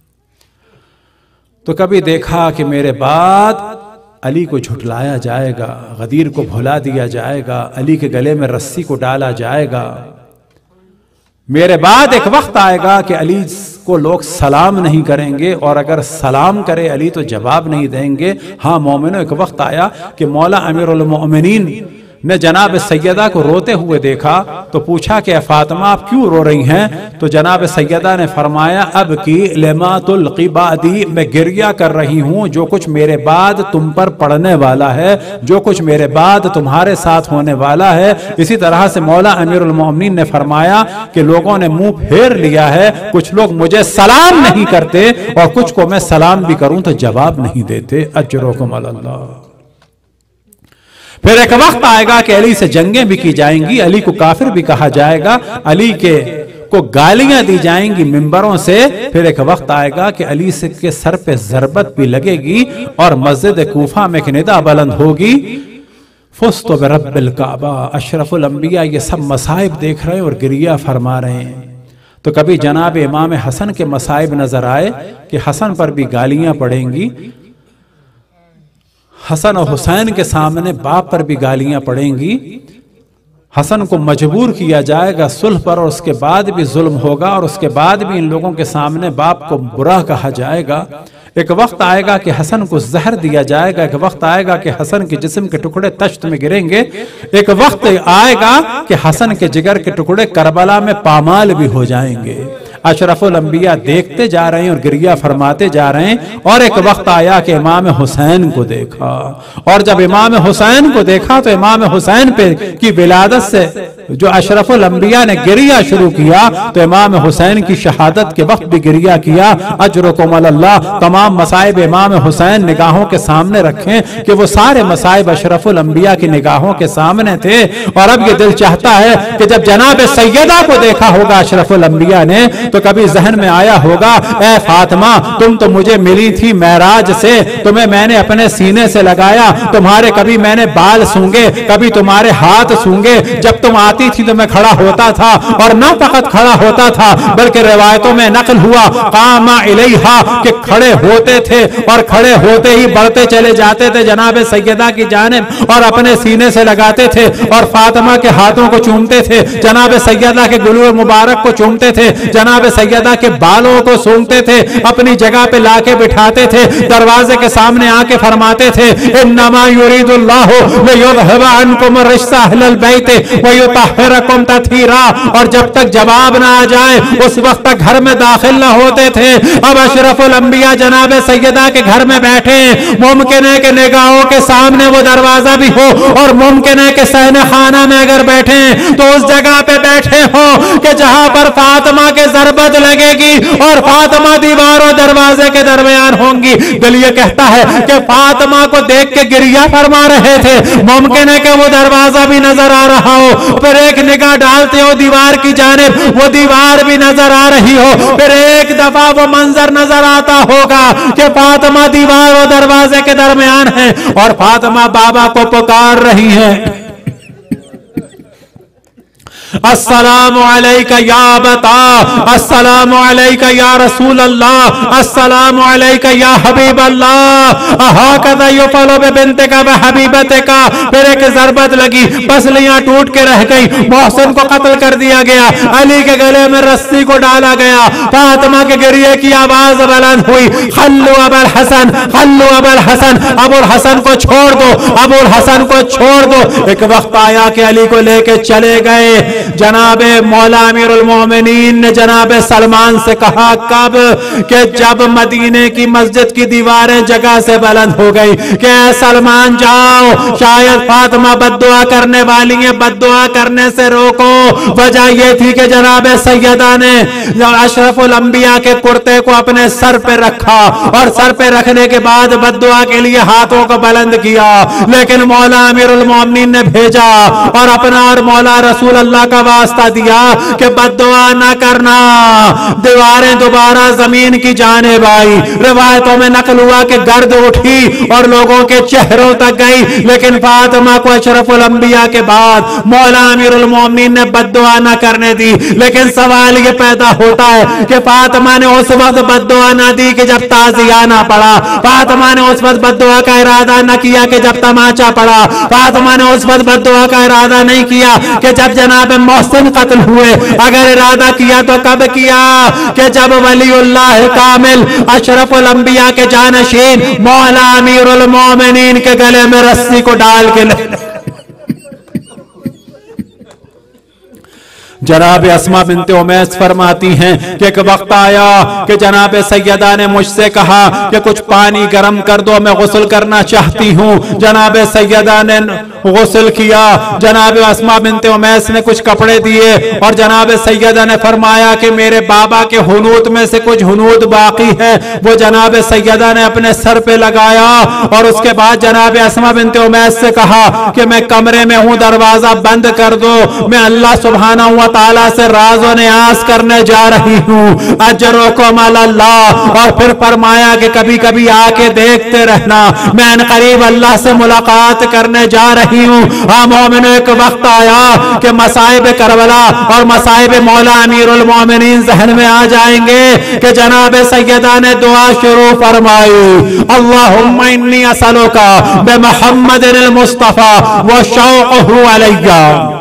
S1: तो कभी देखा कि मेरे बाद अली को झुठलाया जाएगा, गदीर को भुला दिया जाएगा, अली के गले में रस्सी को डाला जाएगा। मेरे बाद एक वक्त आएगा कि अली को लोग सलाम नहीं करेंगे, और अगर सलाम करे अली तो जवाब नहीं देंगे। हाँ मोमिनो, एक वक्त आया कि मौला अमीरुल मोमिनीन ने जनाब सैयदा को रोते हुए देखा, तो पूछा कि फातिमा आप क्यों रो रही हैं? तो जनाब सैयदा ने फरमाया, अब की लेमातुल क़िबादी, मैं गिरिया कर रही हूं जो कुछ मेरे बाद तुम पर पड़ने वाला है, जो कुछ मेरे बाद तुम्हारे साथ होने वाला है। इसी तरह से मौला अमीरुल मोमिनीन ने फरमाया कि लोगों ने मुंह फेर लिया है, कुछ लोग मुझे सलाम नहीं करते और कुछ को मैं सलाम भी करूं तो जवाब नहीं देते। अज्रुकुम अल्लाह। फिर एक वक्त आएगा कि अली से जंगें भी की जाएंगी, अली को काफिर भी कहा जाएगा, अली को गालियां दी जाएंगी मिंबरों से। फिर एक वक्त आएगा कि अली से के सर पे ज़रबत भी लगेगी और मस्जिद कूफा में एक निदा बुलंद होगी, फुस्तु बिरब्बिल काबा। अशरफुल अंबिया ये सब मसाइब देख रहे हैं और गिरिया फरमा रहे हैं। तो कभी जनाब इमाम हसन के मसाइब नजर आए कि हसन पर भी गालियां पड़ेंगी, हसन और हुसैन के सामने बाप पर भी गालियां पड़ेंगी। हसन को मजबूर किया जाएगा सुलह पर, और उसके बाद भी जुल्म होगा, और उसके बाद भी इन लोगों के सामने बाप को बुरा कहा जाएगा। एक वक्त आएगा कि हसन को जहर दिया जाएगा, एक वक्त आएगा कि हसन के जिस्म के टुकड़े तश्त में गिरेंगे, एक वक्त आएगा कि हसन के जिगर के टुकड़े करबला में पामाल भी हो जाएंगे। अशरफुल अंबिया देखते जा रहे हैं और गिरिया फरमाते जा रहे हैं। और एक वक्त आया कि इमाम हुसैन को देखा, और जब इमाम हुसैन को देखा तो इमाम हुसैन पे की विलादत से जो अशरफुल अंबिया ने गिरिया शुरू किया, तो इमाम हुसैन की शहादत के वक्त भी गिरिया किया। अजरुकुम अल्लाह। तमाम मसाइब इमाम हुसैन निगाहों के सामने रखें कि वो सारे मसाइब अशरफुल अंबिया की निगाहों के सामने थे। और अब ये दिल चाहता है कि जब जनाब सैयदा को देखा होगा अशरफुल अंबिया ने, तो कभी जहन में आया होगा, ए फातिमा तुम तो मुझे मिली थी मेराज से, तुम्हें मैंने अपने सीने से लगाया, तुम्हारे कभी मैंने बाल सूंघे, कभी तुम्हारे हाथ सूंघे, जब तुम आती थी तो मैं खड़ा होता था, और ना फकत खड़ा होता था बल्कि रिवायतों में नकल हुआ कामा इलैहा कि खड़े होते थे, और खड़े होते ही बढ़ते चले जाते थे जनाब सैयदा की जानिब, और अपने सीने से लगाते थे, और फातिमा के हाथों को चूमते थे, जनाब सैयदा के गुलूर मुबारक को चूमते थे, जनाब सैयदा के बालों को सूंघते थे, अपनी जगह पे लाके बिठाते थे, दरवाजे के सामने आके फरमाते थे, इन्नमा युरीदुल्लाहु लियुज़हिबा अन्कुम रिज्सा अहलल बैत व युतहिरकुम तत्हीरा। और जब तक जवाब ना आ जाए उस वक्त तक घर में दाखिल ना होते थे। अब अशरफुल अंबिया जनाब सैयदा के घर में बैठे, मुमकिन है कि निगाहों के सामने वो दरवाजा भी हो, और मुमकिन है कि सहने खाना में अगर बैठे तो उस जगह पे बैठे हो कि जहां पर फातिमा के ज़रबत लगेगी और फातिमा दीवार और दरवाजे के दरमियान होंगी। दिल ये कहता है कि फातिमा को देख के गिरिया फरमा रहे थे, मुमकिन है कि वो दरवाजा भी नजर आ रहा हो, फिर एक निगाह डालते हो दीवार की जानिब, वो दीवार भी नजर आ रही हो, फिर एक दफा वो मंजर नजर आता होगा कि फातिमा दीवार और दरवाजे के दरमियान है और फातिमा बाबा को पुकार रही है, अस्सलामु अलैका या बता, अस्सलामु अलैका या रसूल अल्लाह, अस्सलामु अलैका या हबीब अल्लाह, हकज़ा युफ़अलु बिबिन्तिका व हबीबतिका। फिर एक ज़रबत लगी, पसलियां टूट के रह गई, मोहसिन को कत्ल कर दिया गया, अली के गले में रस्सी को डाला गया, फातिमा के गिरिए की आवाज बुलंद हुई, खल्लू अबुल हसन, खल्लू अबुल हसन, अबुल हसन को छोड़ दो, अबुल हसन को छोड़ दो। एक वक्त आया कि अली को लेके चले गए, जनाबे मौला अमीरुल मोमिनीन ने जनाबे सलमान से कहा, कब? कि जब मदीने की मस्जिद की दीवारें जगह से बुलंद हो गई कि सलमान जाओ, शायद फातिमा बद्दुआ करने वाली है, बद्दुआ करने से रोको। वजह यह थी कि जनाबे सैयदा ने अशरफुल अंबिया के कुर्ते को अपने सर पे रखा और सर पे रखने के बाद बद्दुआ के लिए हाथों को बुलंद किया, लेकिन मौला अमीरुल मोमिनीन ने भेजा और अपना और मौला रसूल अल्लाह का वास्ता दिया कि बद्दुआ ना करना। दीवारें दोबारा जमीन की जानिब आई। रिवायतों में नकल हुआ कि गर्द उठी और लोगों के चेहरों तक गई, लेकिन फातिमा को अशरफुल अंबिया के बाद मौला अमीरुल मोमिनीन ने बद्दुआ ना करने दी। लेकिन सवाल ये पैदा होता है कि फातिमा ने उस वक्त बद्दुआ ना दी कि जब ताजिया ना पड़ा, फातिमा ने उस वक्त बद्दुआ का इरादा न किया कि जब तमाचा पड़ा, फातिमा ने उस वक्त बद्दुआ का इरादा नहीं किया कि जब जनाब मोहसिन कत्ल हुए। अगर इरादा किया तो कब किया? कि जब वलीउल्लाह कामिल अशरफुल अंबिया के जानशीन मौला अमीरुल मोमिनीन के गले में रस्सी को डाल के जनाब अस्मा बिनते उमैस फरमाती हैं कि एक वक्त आया कि जनाब सैयदा ने मुझसे कहा कि कुछ पानी गर्म कर दो, मैं गुस्ल करना चाहती हूँ। जनाब सैयदा ने गुस्ल किया। जनाब अस्मा बिनते उमैस ने कुछ कपड़े दिए और जनाब सैयदा ने फरमाया कि मेरे बाबा के हुनूत में से कुछ हुनूत बाकी है, वो जनाब सैयदा ने अपने सर पे लगाया और उसके बाद जनाब अस्मा बिनते उमैस से कहा कि मैं कमरे में हूँ, दरवाजा बंद कर दो, मैं अल्लाह सुब्हानहू व तआला से राज व नियाज करने जा रही हूँ, अजरुकुम अल्लाह। और फिर फरमाया कि कभी कभी आके देखते रहना, मैं अनकरीब अल्लाह से मुलाकात करने जा रही हूँ। हाँ मोमिनो, एक वक्त आया कि मसाइब करबला और मसाइब मौला अमीरुल मोमिनीन जहन में आ जाएंगे कि जनाब सैयदा ने दुआ शुरू फरमाई, अल्लाहुम्मा इन्नी असअलुका बिमुहम्मदिल मुस्तफा व शौक़हु अलैया,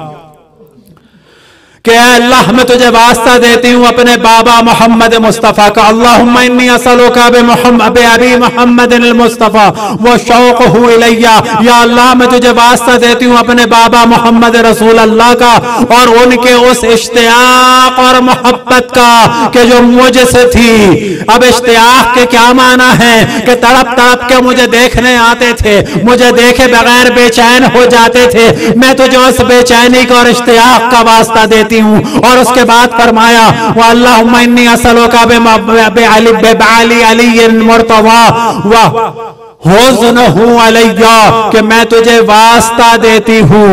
S1: कि अल्लाह मैं तुझे वास्ता देती हूँ अपने बाबा मोहम्मद मुस्तफ़ा का। अल्लाहुम्मा इन्नी असअलुका बिअबी मुहम्मदिल मुस्तफ़ा व शौक़हु इलैया, या अल्लाह मैं तुझे वास्ता देती हूँ अपने बाबा मोहम्मद रसूल अल्लाह का और उनके उस इश्तियाक और मोहब्बत का कि जो मुझसे थी। अब इश्तियाक के क्या माना है कि तड़प तड़प के मुझे देखने आते थे, मुझे देखे बगैर बेचैन हो जाते थे, मैं तुझे उस बेचैनी का और इश्तियाक का वास्ता देती हूं। और उसके बाद फरमाया, अल्लाहुम्मा इन्नी असअलुका बिअली अली मुर्तवा व हुज़्नुहु अलैया, कि मैं तुझे वास्ता देती हूं,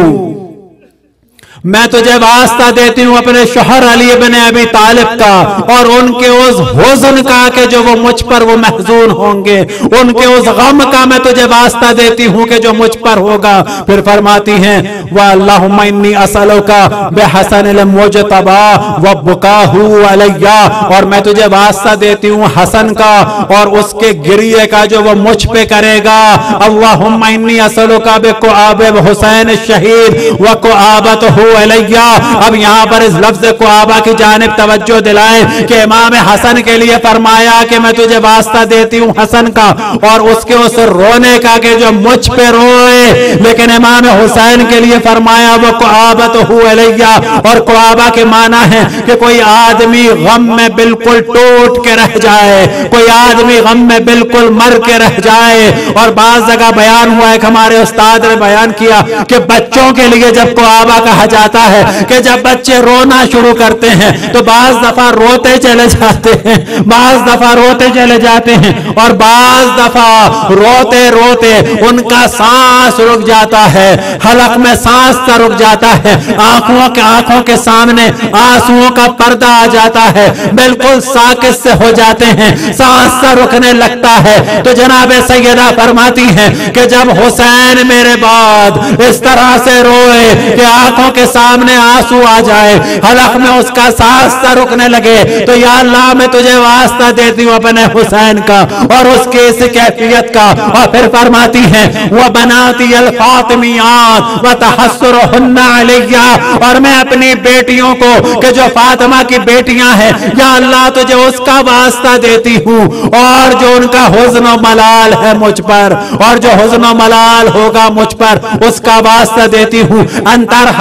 S1: मैं तुझे वास्ता देती हूँ अपने शोहर अली इब्न अबी तालिब का और उनके उस हुज़्न का कि जो वो मुझ पर वो महज़ून होंगे, उनके उस गम का मैं तुझे वास्ता देती हूँ कि जो मुझ पर होगा। फिर फरमाती हैं, व अल्लाहुम्मा इन्नी असअलुका बिहसनिल मुज्तबा व बुकाहु अलैया, और मैं तुझे वास्ता देती हूँ हसन का और उसके गिरिए का जो वो मुझ पे करेगा। अल्लाहुम्मा इन्नी असअलुका बिकुआब हुसैन शहीद व कुआबतहु अलैया। अब यहाँ पर इस लफ्ज को आबा की जानिब तवज्जो दिलाएं कि इमाम हसन के लिए फरमाया कि मैं तुझे वास्ता देती हूँ हसन का और उसके उस रोने का कि जो मुझ पे रोए, लेकिन इमाम हुसैन के लिए फरमाया वो कुआबतहु अलैया। और कुआबा के माना है कि कोई आदमी गम में बिल्कुल टूट के रह जाए, कोई आदमी गम में बिल्कुल मर के रह जाए। और बाज जगह बयान हुआ है, हमारे उस्ताद ने बयान किया कि बच्चों के लिए जब कुआबा कहा जाता है कि जब बच्चे रोना शुरू करते हैं तो बाज दफा रोते चले जाते हैं, बाज दफा रोते चले जाते हैं और बाज दफा रोते रोते उनका सांस रुक जाता है, हलक में सांस सा रुक जाता है, आंखों के सामने आंसुओं का पर्दा आ जाता है, बिल्कुल साकित से हो जाते हैं, सांस सा रुकने लगता है। तो जनाब सैयदा फरमाती हैं कि जब हुसैन मेरे बाद इस तरह से रोए कि आंखों के सामने आंसू आ जाए, हलक में उसका सांस सा रुकने लगे, तो या अल्लाह मैं तुझे वास्ता देती हूँ अपने हुसैन का और उसके इस कैफियत का। और फिर फरमाती हैं, वह बनाती अल फातिमियात व तहस्सुरुहुन्ना अलैया, और मैं अपनी बेटियों को कि जो फातिमा की बेटियां हैं, या अल्लाह तुझे उसका वास्ता देती हूँ और जो उनका हुज़्न मलाल है मुझ पर, और जो हुज़्न मलाल होगा मुझ पर उसका वास्ता देती हूँ। अंतर हमा व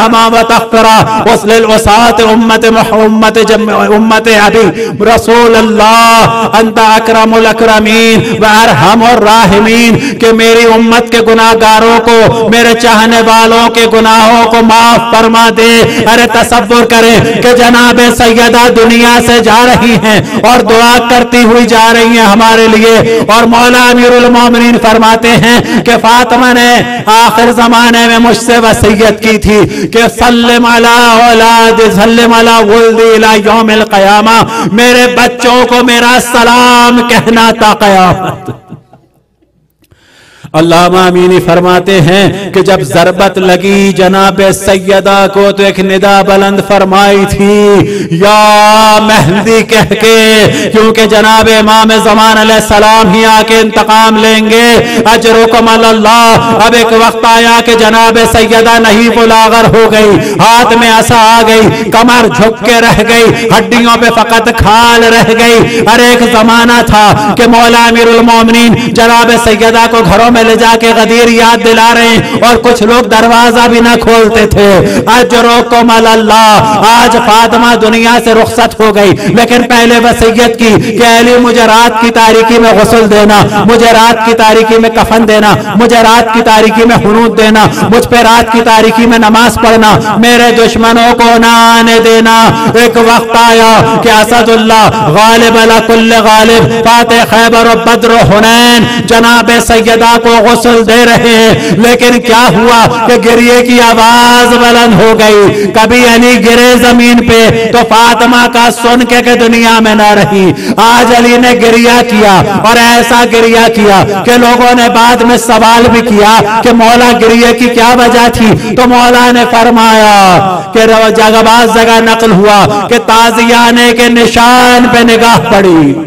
S2: तख्तरा उसलिल वसात उम्मत अबी रसूल अल्लाह अंता अकरमुल अकरमीन व अरहमुर राहिमीन कि मेरी उम्मत के गुनाहगारों को, मेरे चाहने वालों के गुनाहों को माफ फरमा दे। अरे तसव्वुर करें कि जनाबे सैयदा दुनिया से जा रही हैं और दुआ करती हुई जा रही हैं हमारे लिए, और मौला अमीरुल मोमिनीन फरमाते हैं कि फातिमा ने आखिर जमाने में मुझसे वसीयत की थी कि सल्लिम अला औलाद सल्लिम अला वुल्दी इला यौमिल क़यामा, मेरे बच्चों को मेरा सलाम कहना ता क़यामत। अल्लामा अमीनी फरमाते हैं कि जब ज़रबत लगी जनाबे सैयदा को तो एक निदा बुलंद फरमाई थी या मेहंदी कह के, क्योंकि जनाबे इमाम ज़मान अलैहिस्सलाम ही आके इंतकाम लेंगे। अजरुकुम अल्लाह। अब एक वक्त आया कि जनाबे सैयदा नहीं बुलागर हो गई, हाथ में असा आ गई, कमर झुक के रह गई, हड्डियों पे फकत खाल रह गई। अरे एक जमाना था कि मौला अमीरुल मोमिनीन जनाबे सैयदा को घरों में ले जाके गदीर याद दिला रहे हैं और कुछ लोग दरवाजा भी ना खोलते थे। अजरुकुम अल्लाह। आज फातिमा दुनिया से रुखसत हो गई, लेकिन पहले वसीयत की कि अली मुझे रात की तारीकी में गुस्ल देना, मुझे रात की तारीकी में कफन देना, मुझे रात की तारीकी में हुनूत देना, मुझ पे रात की तारीकी में नमाज पढ़ना, मेरे दुश्मनों को ना आने देना। एक वक्त आया कि असदुल्लाह गालिब अला कुल्ल गालिब फातिह खैबर और बद्र हुनैन जनाबे सैयदा को गुस्ल दे रहे हैं, लेकिन क्या हुआ कि गिरिए की आवाज बुलंद हो गई। कभी अली गिरे जमीन पे तो फातिमा का सुन के दुनिया में न रही। आज अली ने गिरिया किया और ऐसा गिरिया किया कि लोगों ने बाद में सवाल भी किया कि मौला गिरिए की क्या वजह थी, तो मौला ने फरमाया कि जगह नकल हुआ कि ताजियाने के निशान पे निगाह पड़ी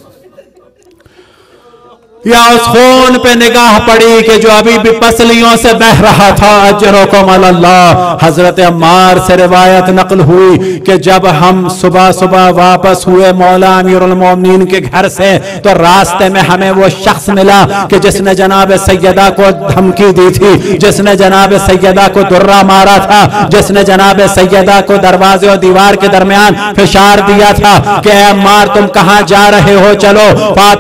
S2: या उस खून पे निगाह पड़ी कि जो अभी भी पसलियों से बह रहा था। अजरुकुम अल्लाह। हजरत अम्मार से रिवायत नकल हुई कि जब हम सुबह सुबह वापस हुए मौला अमीरुल मोमिनीन के घर से, तो रास्ते में हमें वो शख्स मिला कि जिसने जनाब सैयदा को धमकी दी थी, जिसने जनाब सैयदा को दुर्रा मारा था, जिसने जनाब सैयदा को दरवाजे और दीवार के दरमियान फिशार दिया था कि अम्मार तुम कहां जा रहे हो, चलो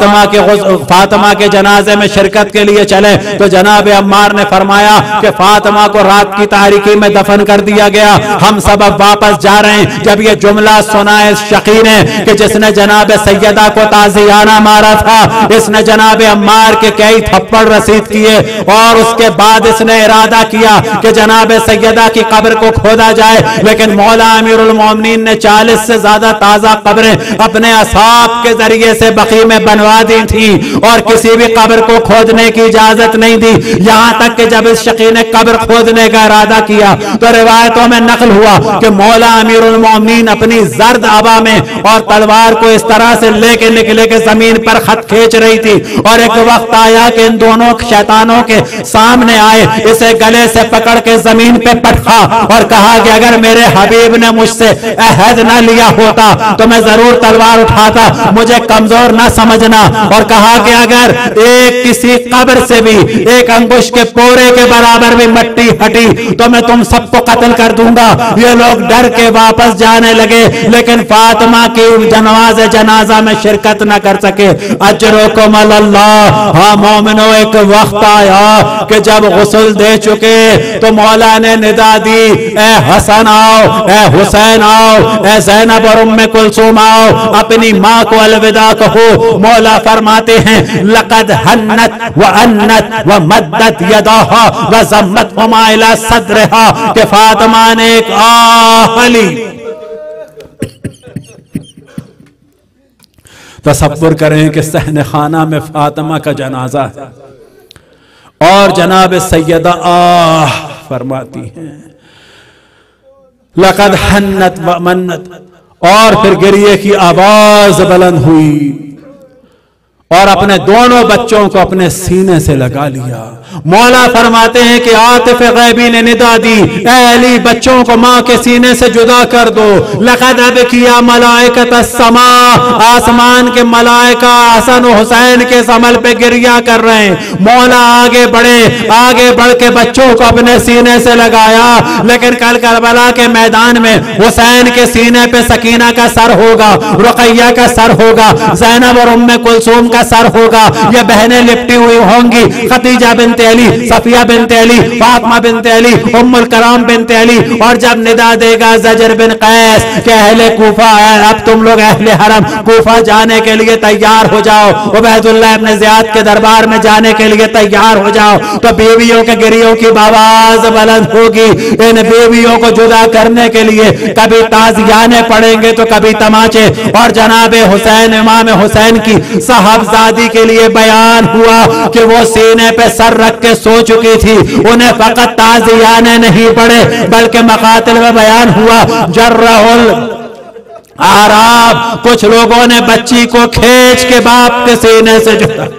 S2: फातिमा के जनाजे में शिरकत के लिए चले। तो जनाब अम्मार ने फरमाया कि फातिमा को रात की तारीकी में दफन कर दिया गया, हम सब अब वापस जा रहे हैं। जब ये जुमला सुना इस शकी ने कि जिसने जनाब सैयदा को ताजियाना मारा था, इसने जनाब अम्मार के कई थप्पड़ रसीद किए और उसके बाद इसने इरादा किया कि जनाब सैयदा की कब्र को खोदा जाए। लेकिन मौला अमीरुल मोमिनीन ने 40 से ज्यादा ताजा कब्रें अपने असाब के जरिए से बकी में बनवा दी थी और किसी भी कब्र को खोदने की इजाजत नहीं दी। यहां तक कि जब इस शकी ने कब्र खोदने का इरादा किया तो रिवायतों में नकल हुआ कि मौला अमीरुल मोमिनीन अपनी जर्द आबा में और तलवार को इस तरह से लेके निकले के जमीन पर खत खींच रही थी। और एक वक्त आया कि इन दोनों शैतानों के सामने आए, इसे गले से पकड़ के जमीन पे पटका और कहा कि अगर मेरे हबीब ने मुझसे अहद न लिया होता तो मैं जरूर तलवार उठाता, मुझे कमजोर न समझना। और कहा कि अगर एक किसी कब्र से भी एक अंगुश के पोरे के बराबर भी मिट्टी हटी तो मैं तुम सबको कत्ल कर दूंगा। ये लोग डर के वापस जाने लगे, लेकिन फातिमा की नमाज जनाजा में शिरकत न कर सके। अजरुकुम अल्लाह। हाँ मोमिनो, एक वक्त आया कि जब गुस्ल दे चुके तो मौला ने निदा दी, ए हसन आओ, ए हुसैन आओ, ए ज़ैनब और उम्मे कुलसूम आओ, अपनी माँ को अलविदा कहो। मौला फरमाते हैं लक़द हन्नत व अन्नत व मद्दत यदाहा व ज़म्मत हुमा इला सद्रिहा कि फातिमा ने एक आह ली। तसव्वुर करें कि सहने खाना में फातिमा का जनाजा है और जनाब सैयदा आह फरमाती हैं, लक़द हन्नत व मन्नत, और फिर गिरिए की आवाज बुलंद हुई और अपने दोनों बच्चों को अपने सीने से लगा लिया। मौला फरमाते हैं कि आतिफ गैबी ने निदा दी, ऐ अली बच्चों को मां के सीने से जुदा कर दो। लक़द अब किया मलाइकत समा, आसमान के मलाइका हसन हुसैन के समल पे गिरिया कर रहे हैं। मौला आगे बढ़े, आगे बढ़ के बच्चों को अपने सीने से लगाया। लेकिन कल करबला के मैदान में हुसैन के सीने पे सकीना का सर होगा, रुकैया का सर होगा, ज़ैनब और उम्मे कुलसूम का सर होगा। ये बहनें लिपटी हुई होंगी, खदीजा बिनते अली, सफिया बिनते अली, फातिमा बिनते अली, उम्मुल कराम बिनते अली। और जब निदा देगा ज़जर बिन कैस के अहले कूफा है, अब तुम लोग अहले हरम कूफा जाने के लिए तैयार हो जाओ, उबैदुल्लाह इब्न ज़ियाद के दरबार में जाने के लिए तैयार हो जाओ। तो बीवियों के गिरियों की आवाज बुलंद होगी। इन बीवियों को जुदा करने के लिए कभी ताज़ियाने पड़ेंगे तो कभी तमाचे। और जनाबे हुसैन, इमाम हुसैन की साहबजादी के लिए बयान हुआ कि वो सीने पे सर रख के सो चुकी थी। उन्हें फकत ताज़ियाने नहीं पड़े बल्कि मकातिल में बयान हुआ जर्रहुल आराब, कुछ लोगों ने बच्ची को खींच के बाप के सीने से जुदा।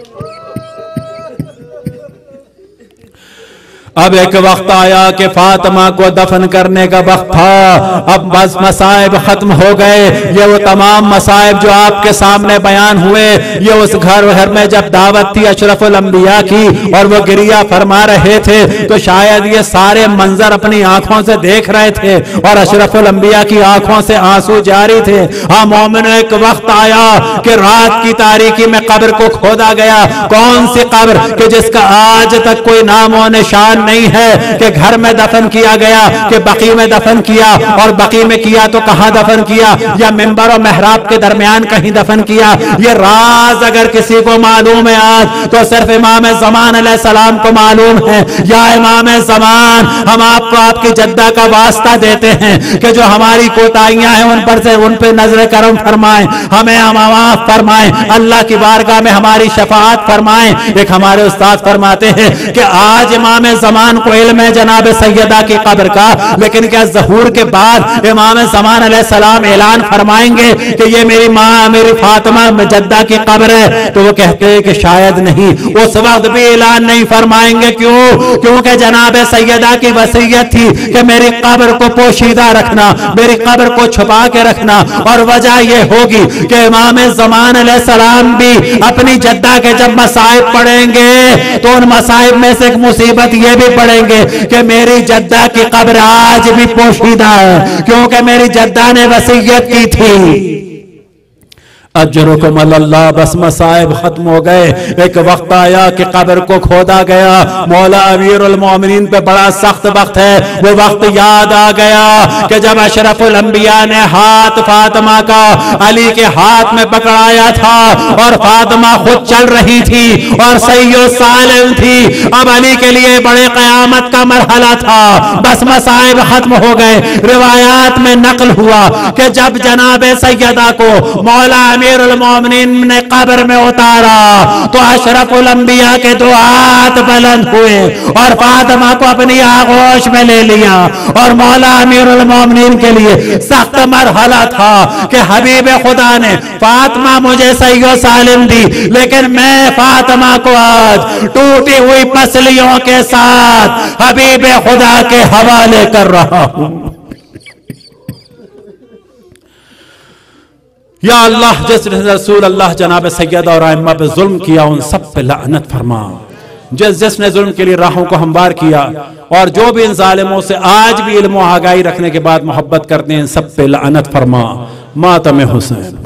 S2: अब एक वक्त आया कि फातिमा को दफन करने का वक्त था। अब बस मसाइब खत्म हो गए। ये वो तमाम मसाइब जो आपके सामने बयान हुए, ये उस घर में जब दावत थी अशरफुल अंबिया की और वो गिरिया फरमा रहे थे, तो शायद ये सारे मंजर अपनी आंखों से देख रहे थे और अशरफुल अंबिया की आंखों से आंसू जारी थे। हाँ मोमिन, एक वक्त आया कि रात की तारीकी में कब्र को खोदा गया। कौन सी कब्र कि जिसका आज तक कोई नामो निशान नहीं है, कि घर में दफन किया गया, कि बकी में दफन किया, और बकी में किया तो कहां दफन किया, या मिंबर और मेहराब के दरमियान कहीं दफन किया। ये राज अगर किसी को मालूम है आज तो सिर्फ इमाम ज़मान अलैहिस्सलाम को मालूम है। या इमाम ज़मान, हम आपको आपकी जद्दा का वास्ता देते हैं कि जो हमारी कोताहियां हैं उन पर से उन पे नजर करम फरमाएं, हमें माफ फरमाएं, अल्लाह की बारगाह में हमारी शफाअत फरमाएं। एक हमारे उस्ताद फरमाते हैं कि आज इमाम ज़मान को इल्म है जनाब सैयदा की कब्र का, लेकिन क्या ज़हूर के बाद इमाम ज़मान अलैहिस्सलाम ऐलान फरमाएंगे कि ये मेरी माँ मेरी फातिमा जद्दा की कब्र है? तो वो कहते हैं कि शायद नहीं, उस वक्त भी ऐलान नहीं फरमाएंगे। क्यों? क्योंकि जनाब सैयदा की वसीयत थी कि मेरी कब्र को पोशीदा रखना, मेरी कब्र को छुपा के रखना। और वजह यह होगी कि इमाम ज़मान अलैहिस्सलाम भी अपनी जद्दा के जब मसाइब पढ़ेंगे तो उन मसाइब में से एक मुसीबत ये भी पढ़ेंगे कि मेरी जद्दा की कब्र आज भी पोशीदा है, क्योंकि मेरी जद्दा ने वसीयत की थी। अजरुकुम अल्लाह, बस मसाइब खत्म हो गए। एक वक्त आया कि कब्र को खोदा गया। मौला अमीरुल मोमिनीन पे बड़ा सख्त वक्त है। वो वक्त याद आ गया कि जब अशरफुल अंबिया ने हाथ फातिमा का अली के हाथ में पकड़ाया था और फातिमा खुद चल रही थी और सैयद सालिम थी। अब अली के लिए बड़े कयामत का मरहला था। बस मसाइब खत्म हो गए। रिवायात में नकल हुआ कि जब जनाबे सैयदा को मौला अमीरुल मोमिनीन ने कब्र में उतारा तो अशरफुल अंबिया के दो हाथ बुलंद हुए और फातिमा को अपनी आगोश में ले लिया। और मौला अमीरुल मोमिनीन के लिए सख्त मरहला था कि हबीब खुदा ने फातिमा मुझे सैयद सालिम दी, लेकिन मैं फातिमा को आज टूटी हुई पसलियों के साथ हबीब खुदा के हवाले कर रहा हूं। या अल्लाह, जिस रसूल अल्लाह जनाब सैयद और आइम्मा पे जुल्म किया उन सब पे लानत फरमा। जिसने जुल्म के लिए राहों को हमवार किया और जो भी इन जालिमों से आज भी इल्म आगाही रखने के बाद मोहब्बत करते हैं, इन सब पे लानत फरमा। मातम हुसैन।